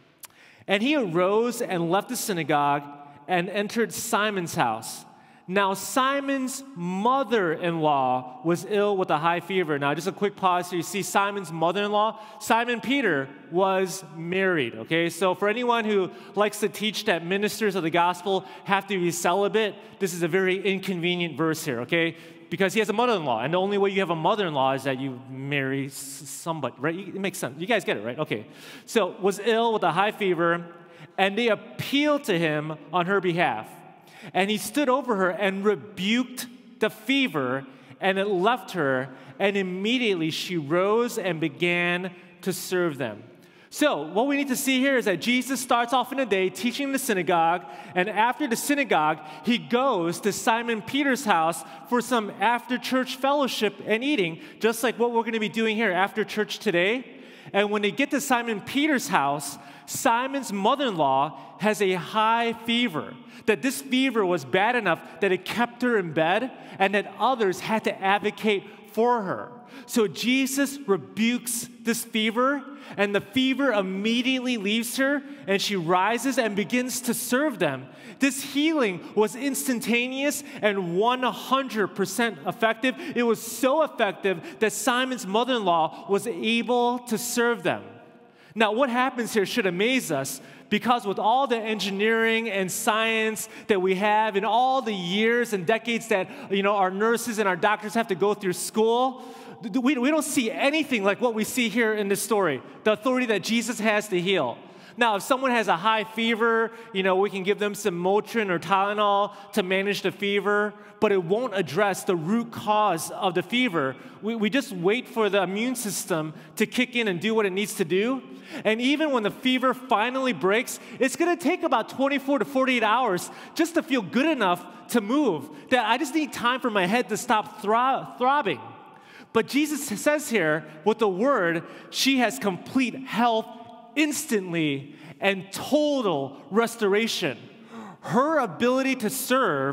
And he arose and left the synagogue and entered Simon's house. Now Simon's mother-in-law was ill with a high fever. Now just a quick pause here. You see Simon's mother-in-law? Simon Peter was married, okay? So for anyone who likes to teach that ministers of the gospel have to be celibate, this is a very inconvenient verse here, okay? Because he has a mother-in-law, and the only way you have a mother-in-law is that you marry somebody, right? It makes sense. You guys get it, right? Okay. So was ill with a high fever, and they appealed to him on her behalf. And he stood over her and rebuked the fever, and it left her, and immediately she rose and began to serve them. So what we need to see here is that Jesus starts off in a day teaching in the synagogue, and after the synagogue, he goes to Simon Peter's house for some after-church fellowship and eating, just like what we're going to be doing here after church today. And when they get to Simon Peter's house, Simon's mother-in-law has a high fever, that this fever was bad enough that it kept her in bed, and that others had to advocate for her. So Jesus rebukes this fever, and the fever immediately leaves her, and she rises and begins to serve them. This healing was instantaneous and one hundred percent effective. It was so effective that Simon's mother-in-law was able to serve them. Now, what happens here should amaze us, because with all the engineering and science that we have, and all the years and decades that, you know, our nurses and our doctors have to go through school, we, we don't see anything like what we see here in this story, the authority that Jesus has to heal. Now, if someone has a high fever, you know, we can give them some Motrin or Tylenol to manage the fever, but it won't address the root cause of the fever. We, we just wait for the immune system to kick in and do what it needs to do. And even when the fever finally breaks, it's going to take about twenty-four to forty-eight hours just to feel good enough to move, that I just need time for my head to stop throb- throbbing. But Jesus says here, with the word, she has complete health instantly and total restoration. Her ability to serve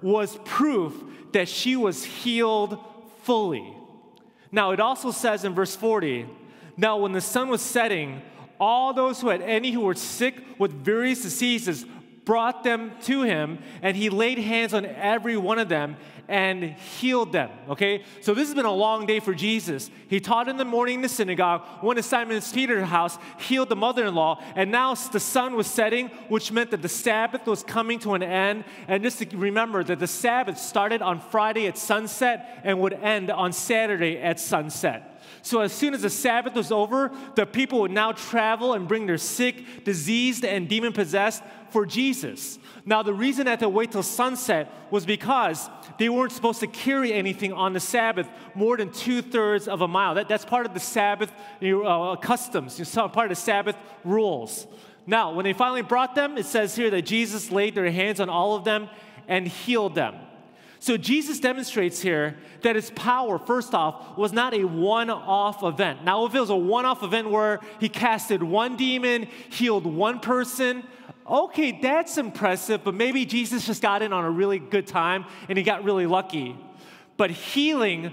was proof that she was healed fully. Now, it also says in verse forty, now when the sun was setting, all those who had any who were sick with various diseases brought them to him, and he laid hands on every one of them and healed them, okay? So this has been a long day for Jesus. He taught in the morning in the synagogue, went to Simon Peter's house, healed the mother-in-law, and now the sun was setting, which meant that the Sabbath was coming to an end. And just to remember that the Sabbath started on Friday at sunset and would end on Saturday at sunset. So as soon as the Sabbath was over, the people would now travel and bring their sick, diseased, and demon-possessed for Jesus. Now, the reason that they wait till sunset was because they weren't supposed to carry anything on the Sabbath more than two-thirds of a mile. That, that's part of the Sabbath uh, customs, it's part of the Sabbath rules. Now, when they finally brought them, it says here that Jesus laid their hands on all of them and healed them. So Jesus demonstrates here that his power, first off, was not a one-off event. Now, if it was a one-off event where he casted one demon, healed one person, okay, that's impressive, but maybe Jesus just got in on a really good time and he got really lucky. But healing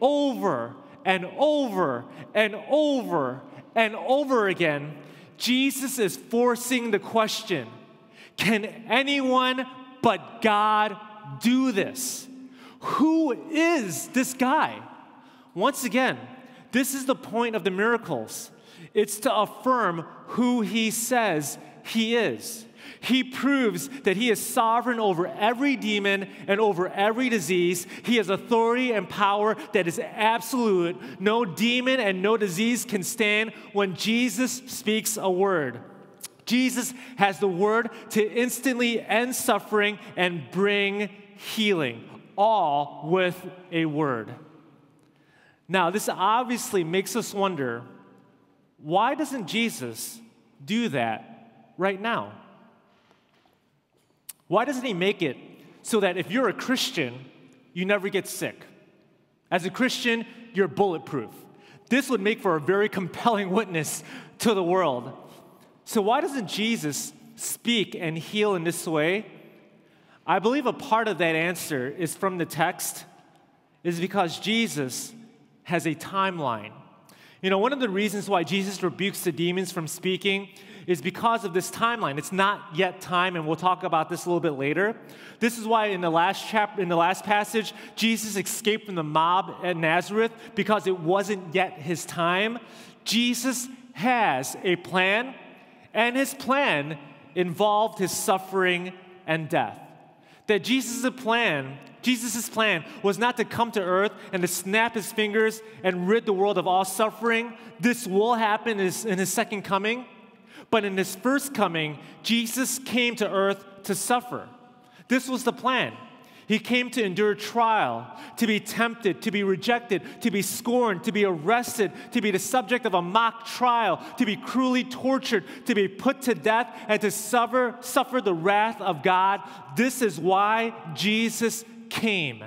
over and over and over and over again, Jesus is forcing the question, can anyone but God do this? Who is this guy? Once again, this is the point of the miracles. It's to affirm who he says he is. He proves that he is sovereign over every demon and over every disease. He has authority and power that is absolute. No demon and no disease can stand when Jesus speaks a word. Jesus has the word to instantly end suffering and bring healing, all with a word. Now, this obviously makes us wonder, why doesn't Jesus do that right now? Why doesn't he make it so that if you're a Christian, you never get sick? As a Christian, you're bulletproof. This would make for a very compelling witness to the world. So why doesn't Jesus speak and heal in this way? I believe a part of that answer is from the text, is because Jesus has a timeline. You know, one of the reasons why Jesus rebukes the demons from speaking is because of this timeline. It's not yet time, and we'll talk about this a little bit later. This is why in the last chapter, in the last passage, Jesus escaped from the mob at Nazareth because it wasn't yet his time. Jesus has a plan, and his plan involved his suffering and death. That Jesus' plan, Jesus' plan was not to come to earth and to snap his fingers and rid the world of all suffering. This will happen in his, in his second coming. But in his first coming, Jesus came to earth to suffer. This was the plan. He came to endure trial, to be tempted, to be rejected, to be scorned, to be arrested, to be the subject of a mock trial, to be cruelly tortured, to be put to death, and to suffer, suffer the wrath of God. This is why Jesus came.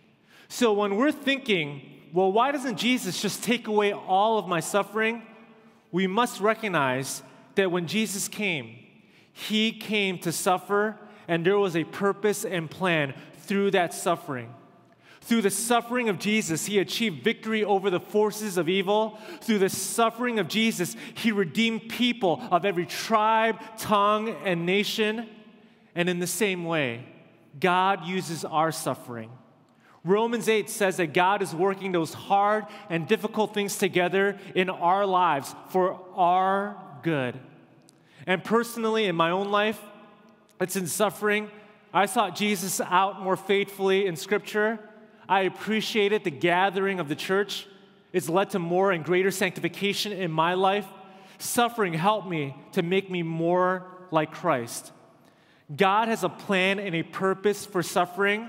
So when we're thinking, well, why doesn't Jesus just take away all of my suffering? We must recognize that when Jesus came, he came to suffer, and there was a purpose and plan through that suffering. Through the suffering of Jesus, he achieved victory over the forces of evil. Through the suffering of Jesus, he redeemed people of every tribe, tongue, and nation. And in the same way, God uses our suffering. Romans eight says that God is working those hard and difficult things together in our lives for our good. And personally, in my own life, it's in suffering. I sought Jesus out more faithfully in Scripture. I appreciated the gathering of the church. It's led to more and greater sanctification in my life. Suffering helped me to make me more like Christ. God has a plan and a purpose for suffering,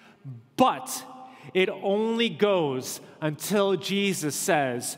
but it only goes until Jesus says,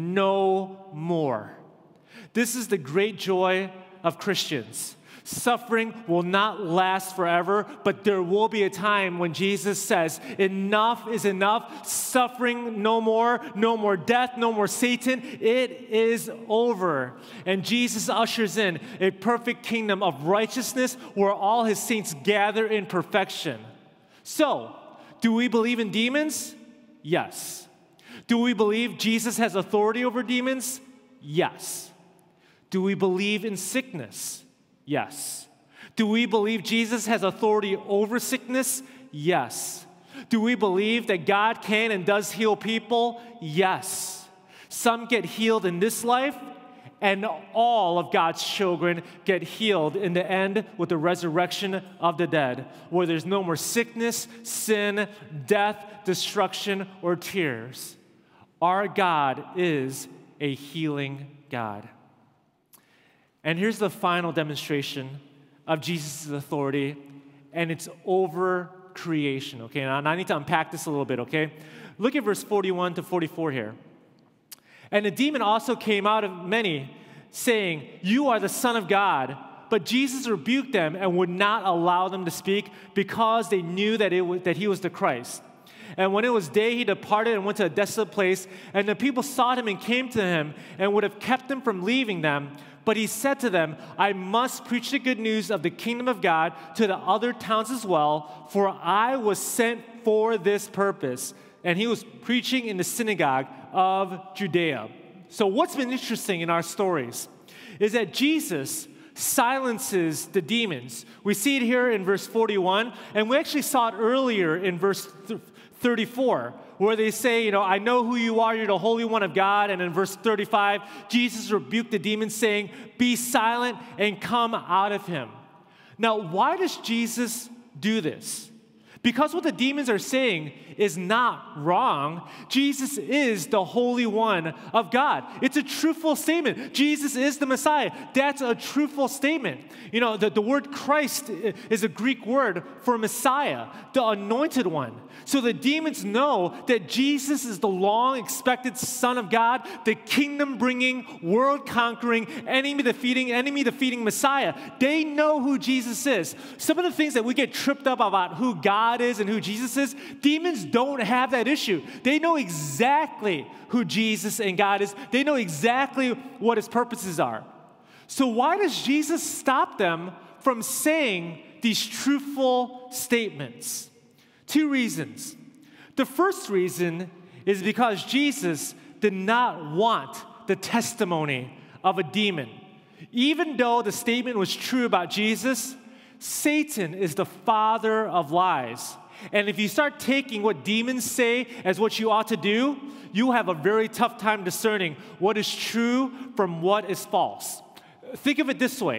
no more. This is the great joy of Christians. Suffering will not last forever, but there will be a time when Jesus says, enough is enough, suffering no more, no more death, no more Satan, it is over. And Jesus ushers in a perfect kingdom of righteousness where all his saints gather in perfection. So, do we believe in demons? Yes. Do we believe Jesus has authority over demons? Yes. Do we believe in sickness? Yes. Do we believe Jesus has authority over sickness? Yes. Do we believe that God can and does heal people? Yes. Some get healed in this life, and all of God's children get healed in the end with the resurrection of the dead, where there's no more sickness, sin, death, destruction, or tears. Our God is a healing God. And here's the final demonstration of Jesus' authority, and it's over creation, okay? Now, I need to unpack this a little bit, okay? Look at verse forty-one to forty-four here. And the demon also came out of many, saying, "You are the Son of God." But Jesus rebuked them and would not allow them to speak because they knew that, it was, that he was the Christ. And when it was day, he departed and went to a desolate place, and the people sought him and came to him and would have kept him from leaving them. But he said to them, "I must preach the good news of the kingdom of God to the other towns as well, for I was sent for this purpose." And he was preaching in the synagogue of Judea. So what's been interesting in our stories is that Jesus silences the demons. We see it here in verse forty-one, and we actually saw it earlier in verse thirty-four, where they say, you know, "I know who you are, you're the Holy One of God." And in verse thirty-five, Jesus rebuked the demons, saying, "Be silent and come out of him." Now, why does Jesus do this? Because what the demons are saying is not wrong. Jesus is the Holy One of God. It's a truthful statement. Jesus is the Messiah. That's a truthful statement. You know, the, the word Christ is a Greek word for Messiah, the anointed one. So the demons know that Jesus is the long-expected Son of God, the kingdom-bringing, world-conquering, enemy-defeating, enemy-defeating Messiah. They know who Jesus is. Some of the things that we get tripped up about who God is and who Jesus is, demons don't have that issue. They know exactly who Jesus and God is. They know exactly what his purposes are. So why does Jesus stop them from saying these truthful statements? Two reasons. The first reason is because Jesus did not want the testimony of a demon. Even though the statement was true about Jesus, Satan is the father of lies. And if you start taking what demons say as what you ought to do, you have a very tough time discerning what is true from what is false. Think of it this way.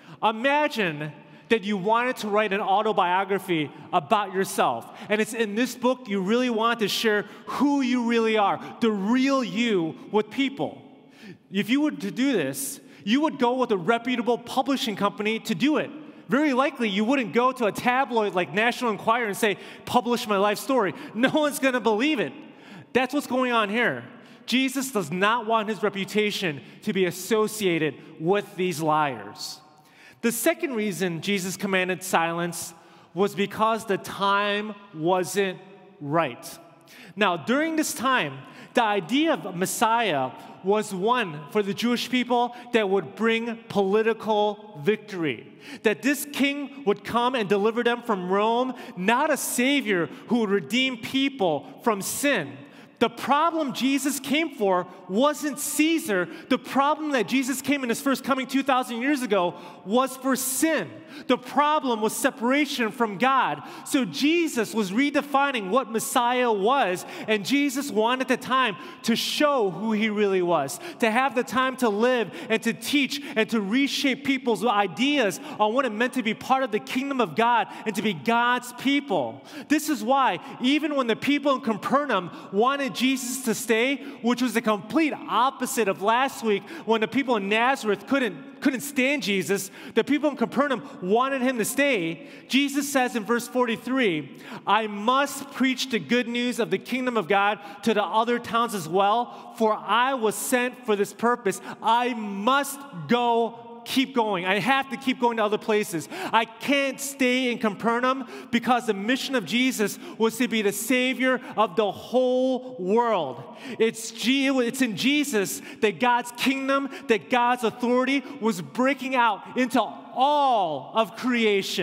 Imagine that you wanted to write an autobiography about yourself. And it's in this book you really want to share who you really are, the real you, with people. If you were to do this, you would go with a reputable publishing company to do it. Very likely you wouldn't go to a tabloid like National Enquirer and say, "Publish my life story." No one's going to believe it. That's what's going on here. Jesus does not want his reputation to be associated with these liars. The second reason Jesus commanded silence was because the time wasn't right. Now, during this time, the idea of Messiah was one for the Jewish people that would bring political victory. That this king would come and deliver them from Rome, not a savior who would redeem people from sin. The problem Jesus came for wasn't Caesar. The problem that Jesus came in his first coming two thousand years ago was for sin. The problem was separation from God. So Jesus was redefining what Messiah was, and Jesus wanted the time to show who he really was, to have the time to live and to teach and to reshape people's ideas on what it meant to be part of the kingdom of God and to be God's people. This is why even when the people in Capernaum wanted Jesus to stay, which was the complete opposite of last week when the people in Nazareth couldn't, couldn't stand Jesus, the people in Capernaum wanted him to stay. Jesus says in verse forty-three, "I must preach the good news of the kingdom of God to the other towns as well, for I was sent for this purpose." I must go. Keep going. I have to keep going to other places. I can't stay in Capernaum because the mission of Jesus was to be the Savior of the whole world. It's, G- it's in Jesus that God's kingdom, that God's authority was breaking out into all of creation.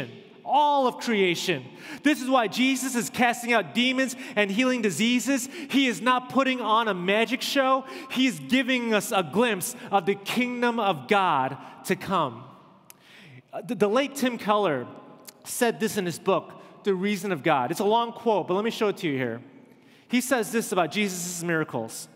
all of creation. This is why Jesus is casting out demons and healing diseases. He is not putting on a magic show. He is giving us a glimpse of the kingdom of God to come. The, the late Tim Keller said this in his book, The Reason of God. It's a long quote, but let me show it to you here. He says this about Jesus' miracles.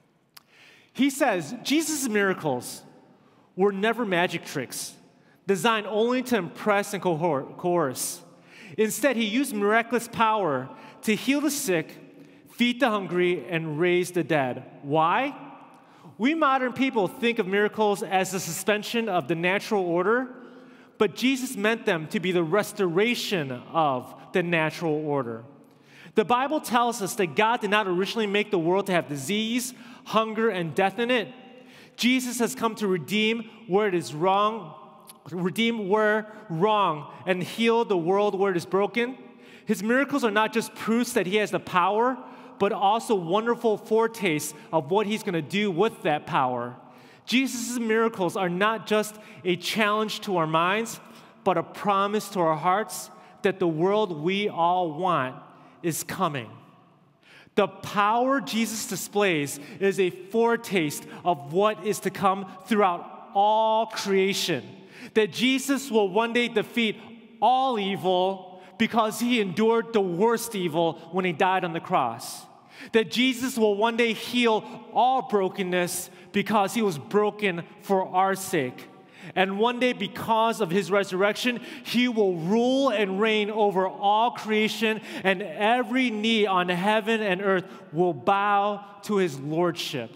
He says, Jesus' miracles were never magic tricks designed only to impress and coerce. Instead, he used miraculous power to heal the sick, feed the hungry, and raise the dead. Why? We modern people think of miracles as the suspension of the natural order, but Jesus meant them to be the restoration of the natural order. The Bible tells us that God did not originally make the world to have disease, hunger, and death in it. Jesus has come to redeem where it is wrong, redeem where wrong, and heal the world where it is broken. His miracles are not just proofs that he has the power, but also wonderful foretastes of what he's going to do with that power. Jesus' miracles are not just a challenge to our minds, but a promise to our hearts that the world we all want is coming. The power Jesus displays is a foretaste of what is to come throughout all creation. That Jesus will one day defeat all evil because he endured the worst evil when he died on the cross. That Jesus will one day heal all brokenness because he was broken for our sake. And one day, because of his resurrection, he will rule and reign over all creation, and every knee on heaven and earth will bow to his lordship.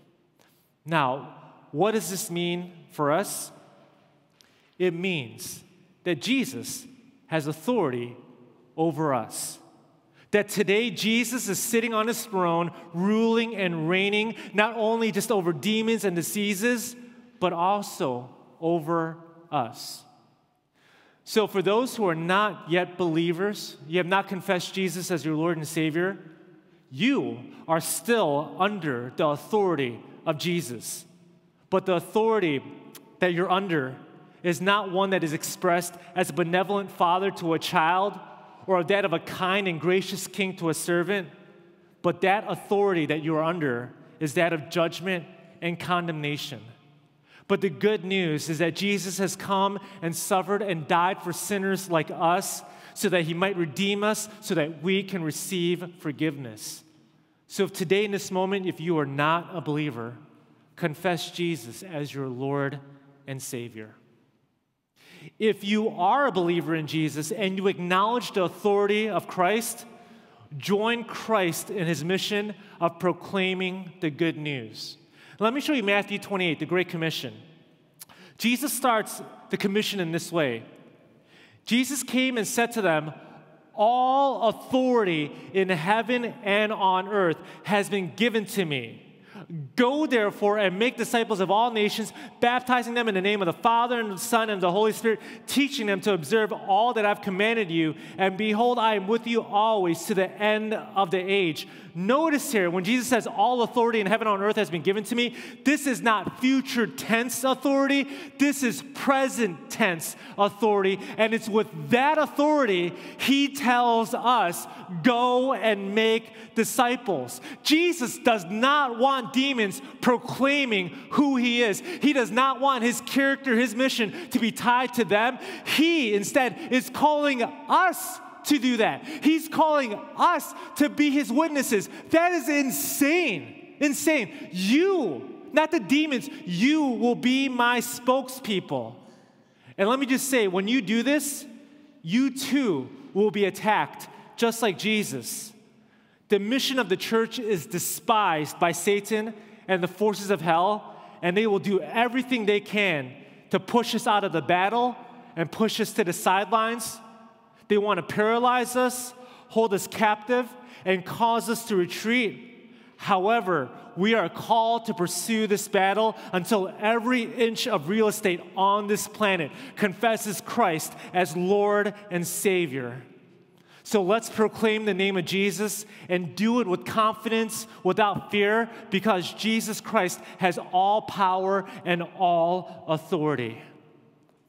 Now, what does this mean for us? It means that Jesus has authority over us. That today Jesus is sitting on his throne, ruling and reigning, not only just over demons and diseases, but also over us. So for those who are not yet believers, you have not confessed Jesus as your Lord and Savior, you are still under the authority of Jesus. But the authority that you're under is not one that is expressed as a benevolent father to a child or that of a kind and gracious king to a servant, but that authority that you are under is that of judgment and condemnation. But the good news is that Jesus has come and suffered and died for sinners like us so that he might redeem us so that we can receive forgiveness. So if today in this moment, if you are not a believer, confess Jesus as your Lord and Savior. If you are a believer in Jesus and you acknowledge the authority of Christ, join Christ in his mission of proclaiming the good news. Let me show you Matthew twenty-eight, the Great Commission. Jesus starts the commission in this way. Jesus came and said to them, "All authority in heaven and on earth has been given to me. Go, therefore, and make disciples of all nations, baptizing them in the name of the Father and the Son and the Holy Spirit, teaching them to observe all that I've commanded you. And behold, I am with you always to the end of the age." Notice here, when Jesus says, "All authority in heaven and on earth has been given to me," this is not future tense authority. This is present tense authority. And it's with that authority, he tells us, go and make disciples. Jesus does not want demons proclaiming who he is. He does not want his character, his mission to be tied to them. He instead is calling us to do that. He's calling us to be his witnesses. That is insane. Insane. You, not the demons, you will be my spokespeople. And let me just say, when you do this, you too will be attacked, just like Jesus. The mission of the church is despised by Satan and the forces of hell, and they will do everything they can to push us out of the battle and push us to the sidelines. They want to paralyze us, hold us captive, and cause us to retreat. However, we are called to pursue this battle until every inch of real estate on this planet confesses Christ as Lord and Savior. So let's proclaim the name of Jesus and do it with confidence, without fear, because Jesus Christ has all power and all authority.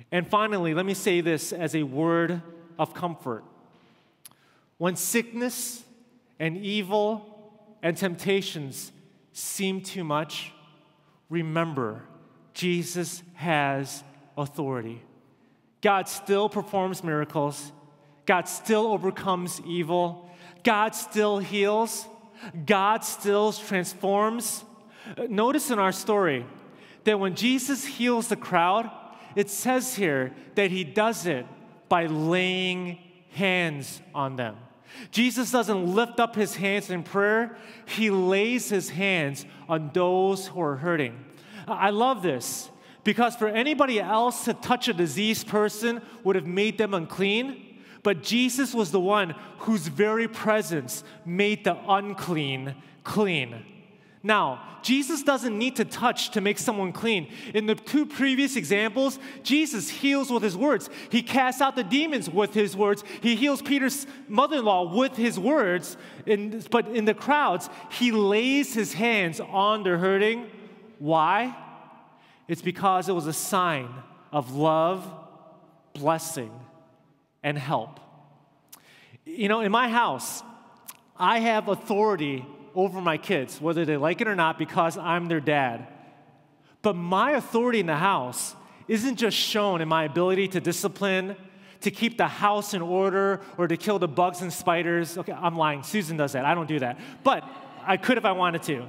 And finally, let me say this as a word of comfort. When sickness and evil and temptations seem too much, remember, Jesus has authority. God still performs miracles. God still overcomes evil. God still heals. God still transforms. Notice in our story that when Jesus heals the crowd, it says here that he does it by laying hands on them. Jesus doesn't lift up his hands in prayer. He lays his hands on those who are hurting. I love this because for anybody else to touch a diseased person would have made them unclean. But Jesus was the one whose very presence made the unclean clean. Now, Jesus doesn't need to touch to make someone clean. In the two previous examples, Jesus heals with his words. He casts out the demons with his words. He heals Peter's mother-in-law with his words. In, but in the crowds, he lays his hands on the hurting. Why? It's because it was a sign of love, blessing, and help. You know, in my house, I have authority over my kids, whether they like it or not, because I'm their dad. But my authority in the house isn't just shown in my ability to discipline, to keep the house in order, or to kill the bugs and spiders. Okay, I'm lying. Susan does that. I don't do that. But I could if I wanted to.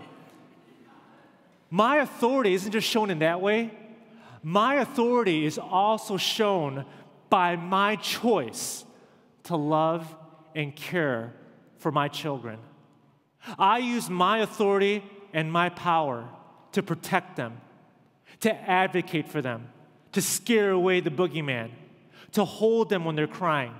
My authority isn't just shown in that way. My authority is also shown by my choice to love and care for my children. I use my authority and my power to protect them, to advocate for them, to scare away the boogeyman, to hold them when they're crying,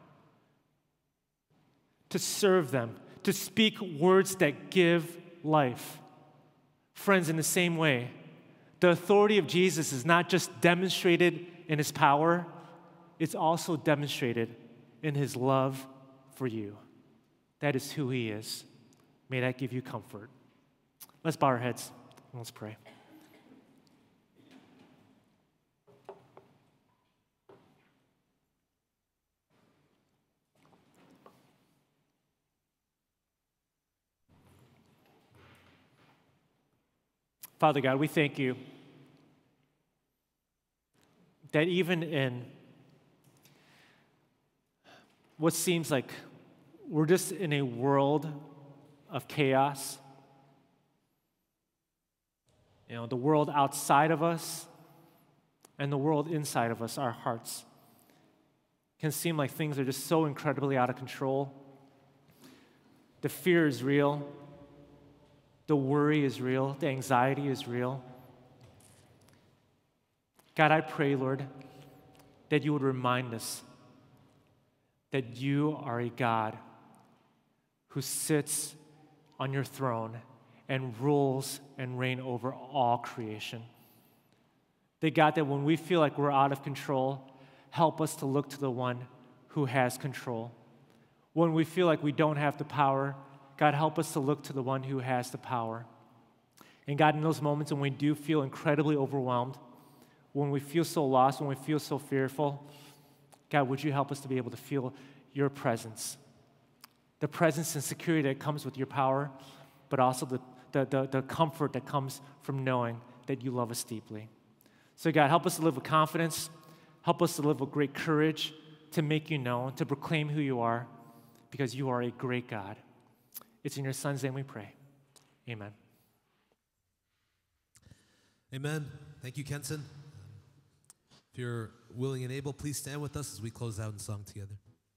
to serve them, to speak words that give life. Friends, in the same way, the authority of Jesus is not just demonstrated in his power, it's also demonstrated in his love for you. That is who he is. May that give you comfort. Let's bow our heads and let's pray. Father God, we thank you that even in what seems like we're just in a world of chaos, you know, the world outside of us and the world inside of us, our hearts, can seem like things are just so incredibly out of control. The fear is real. The worry is real. The anxiety is real. God, I pray, Lord, that you would remind us that you are a God who sits on your throne and rules and reign over all creation. That God, that when we feel like we're out of control, help us to look to the one who has control. When we feel like we don't have the power, God, help us to look to the one who has the power. And God, in those moments when we do feel incredibly overwhelmed, when we feel so lost, when we feel so fearful, God, would you help us to be able to feel your presence? The presence and security that comes with your power, but also the, the, the, the comfort that comes from knowing that you love us deeply. So God, help us to live with confidence. Help us to live with great courage to make you known, to proclaim who you are, because you are a great God. It's in your Son's name we pray. Amen. Amen. Thank you, Kenson. If you're willing and able, please stand with us as we close out in song together.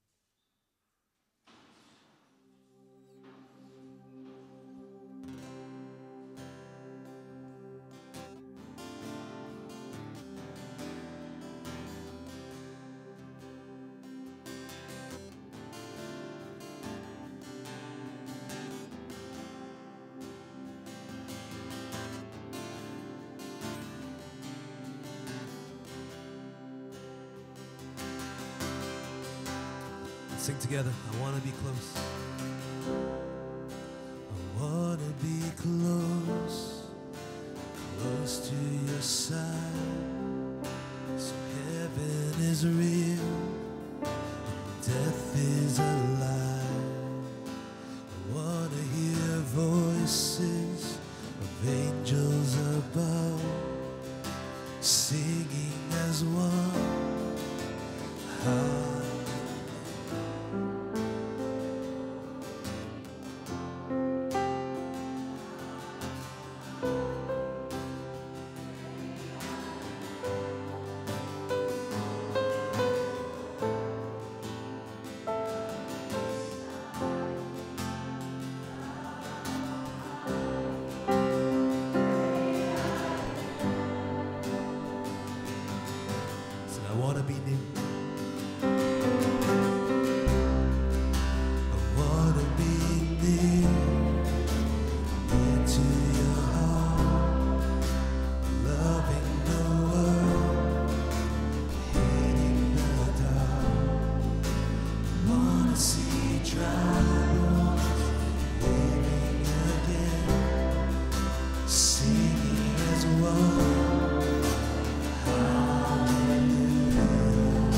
Sing together. I want to be close. I want to be close, close to your side, so heaven is real, death is alive. I want to hear voices of angels above, singing as one. How I want to be near. I want to be near, near to your heart, loving the world, hating the dark. I want to see dry waving again, singing as one. Hallelujah.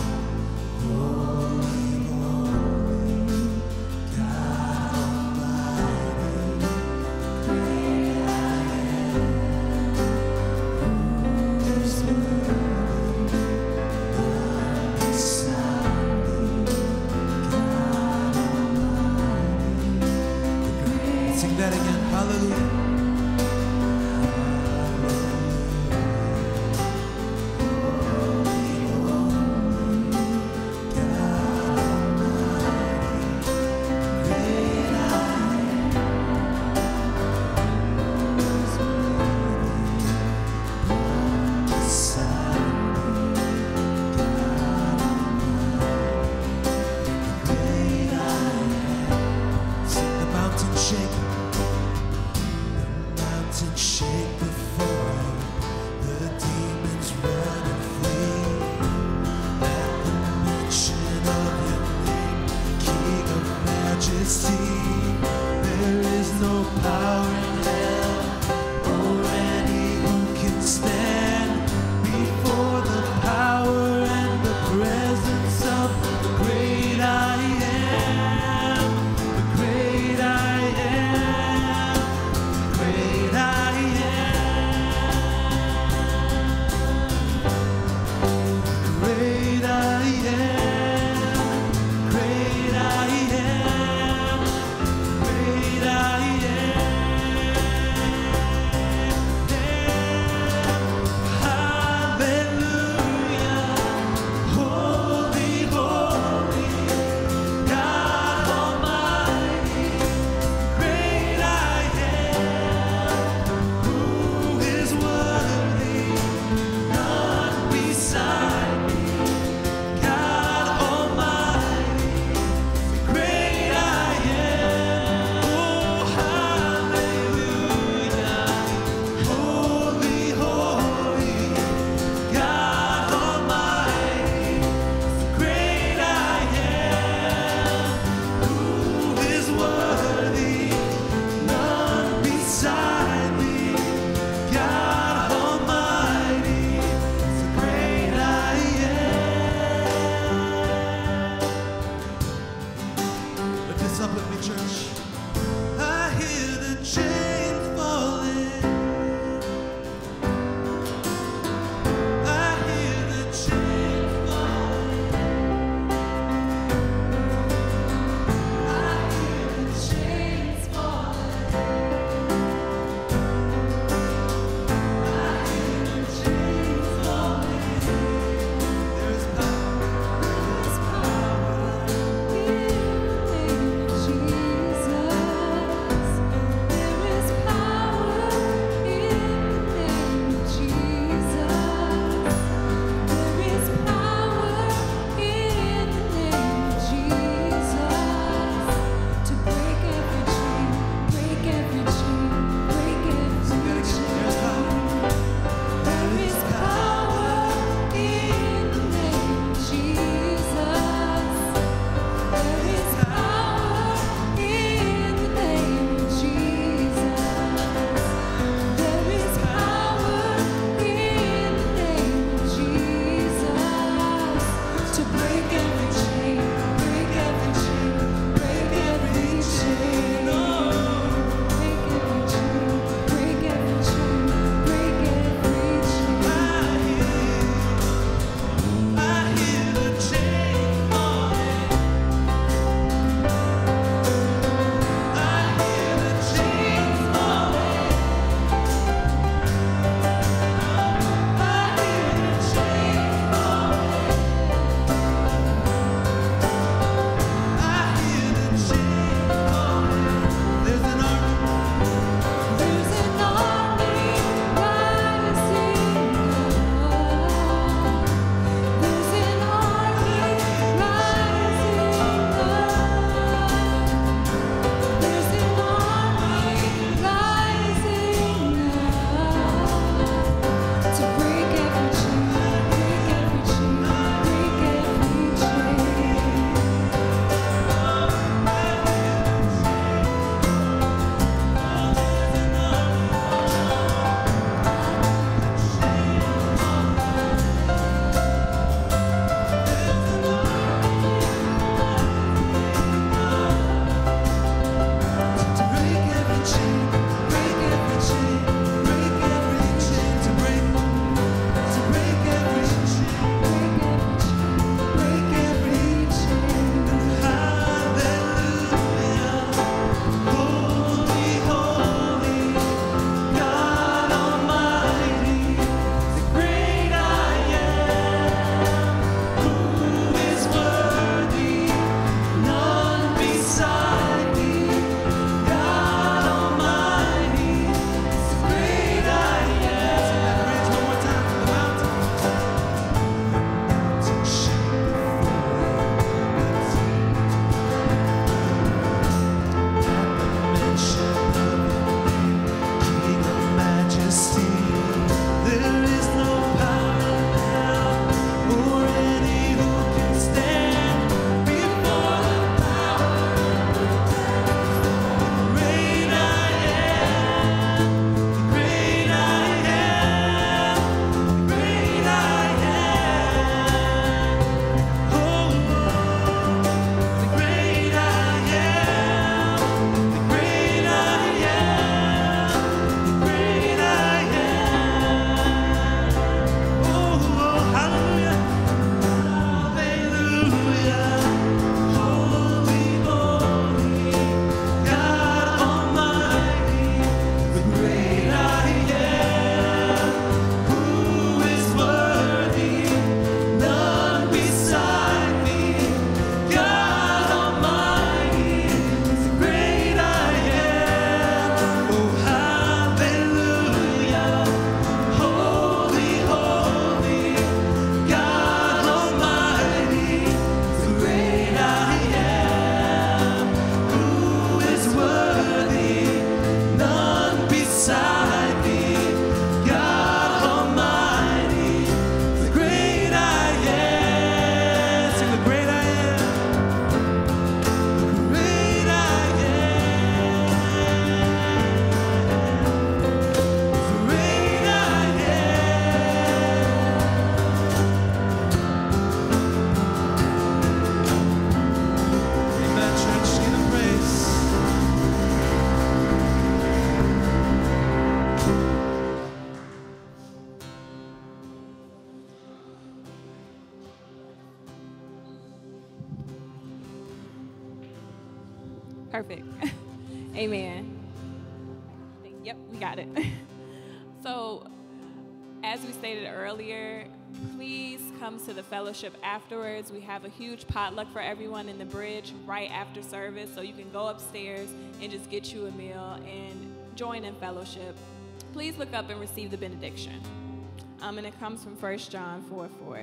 Perfect. Amen. Yep, we got it. So, as we stated earlier, please come to the fellowship afterwards. We have a huge potluck for everyone in the bridge right after service, so you can go upstairs and just get you a meal and join in fellowship. Please look up and receive the benediction. Um, and it comes from First John four four.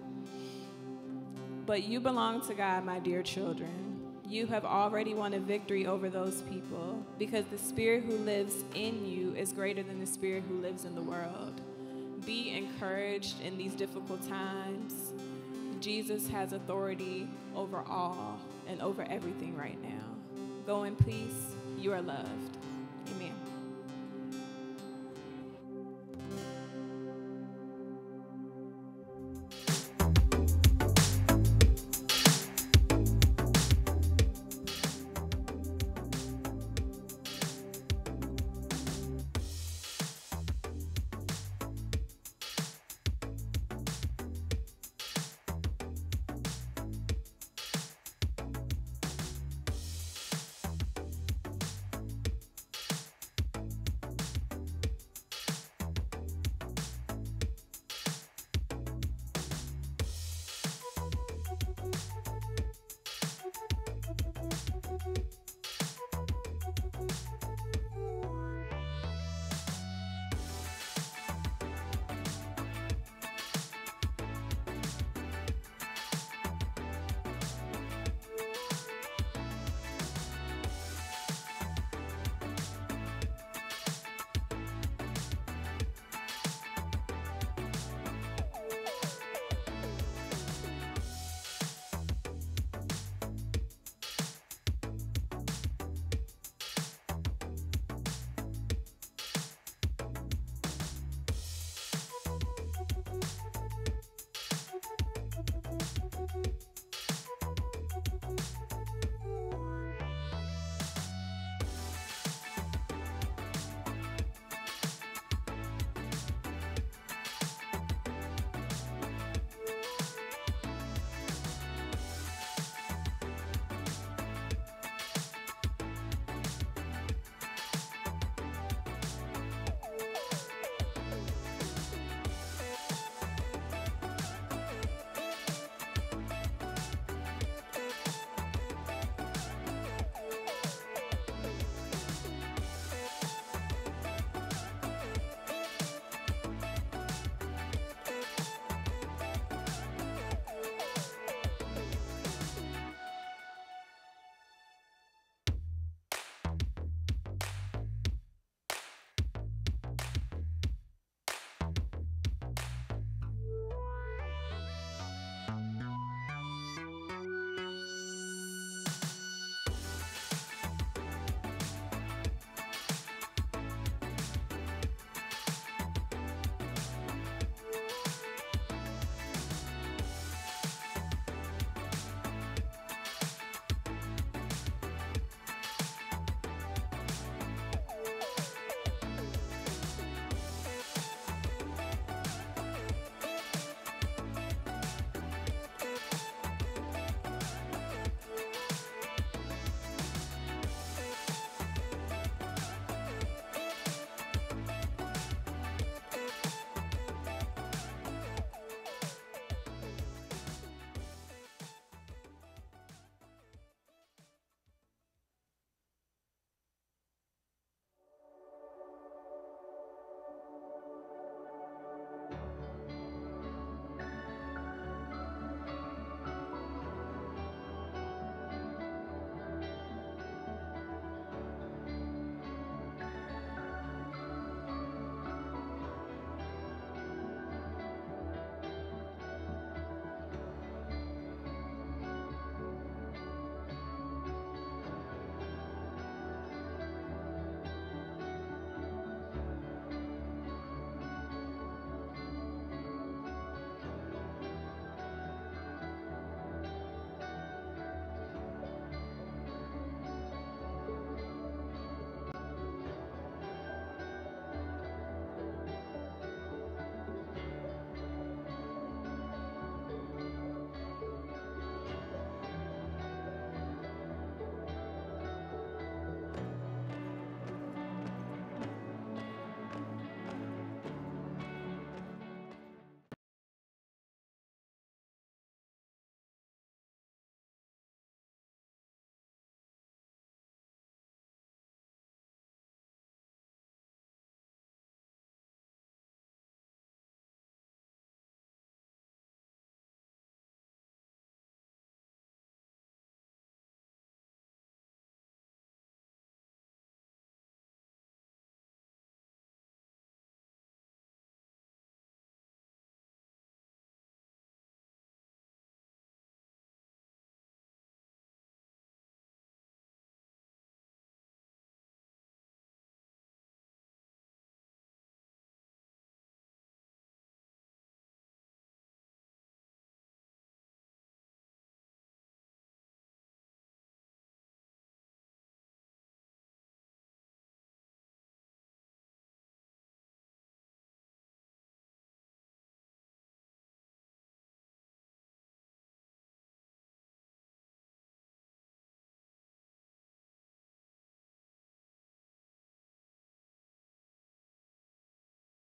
But you belong to God, my dear children. You have already won a victory over those people, because the Spirit who lives in you is greater than the Spirit who lives in the world. Be encouraged in these difficult times. Jesus has authority over all and over everything right now. Go in peace. You are loved.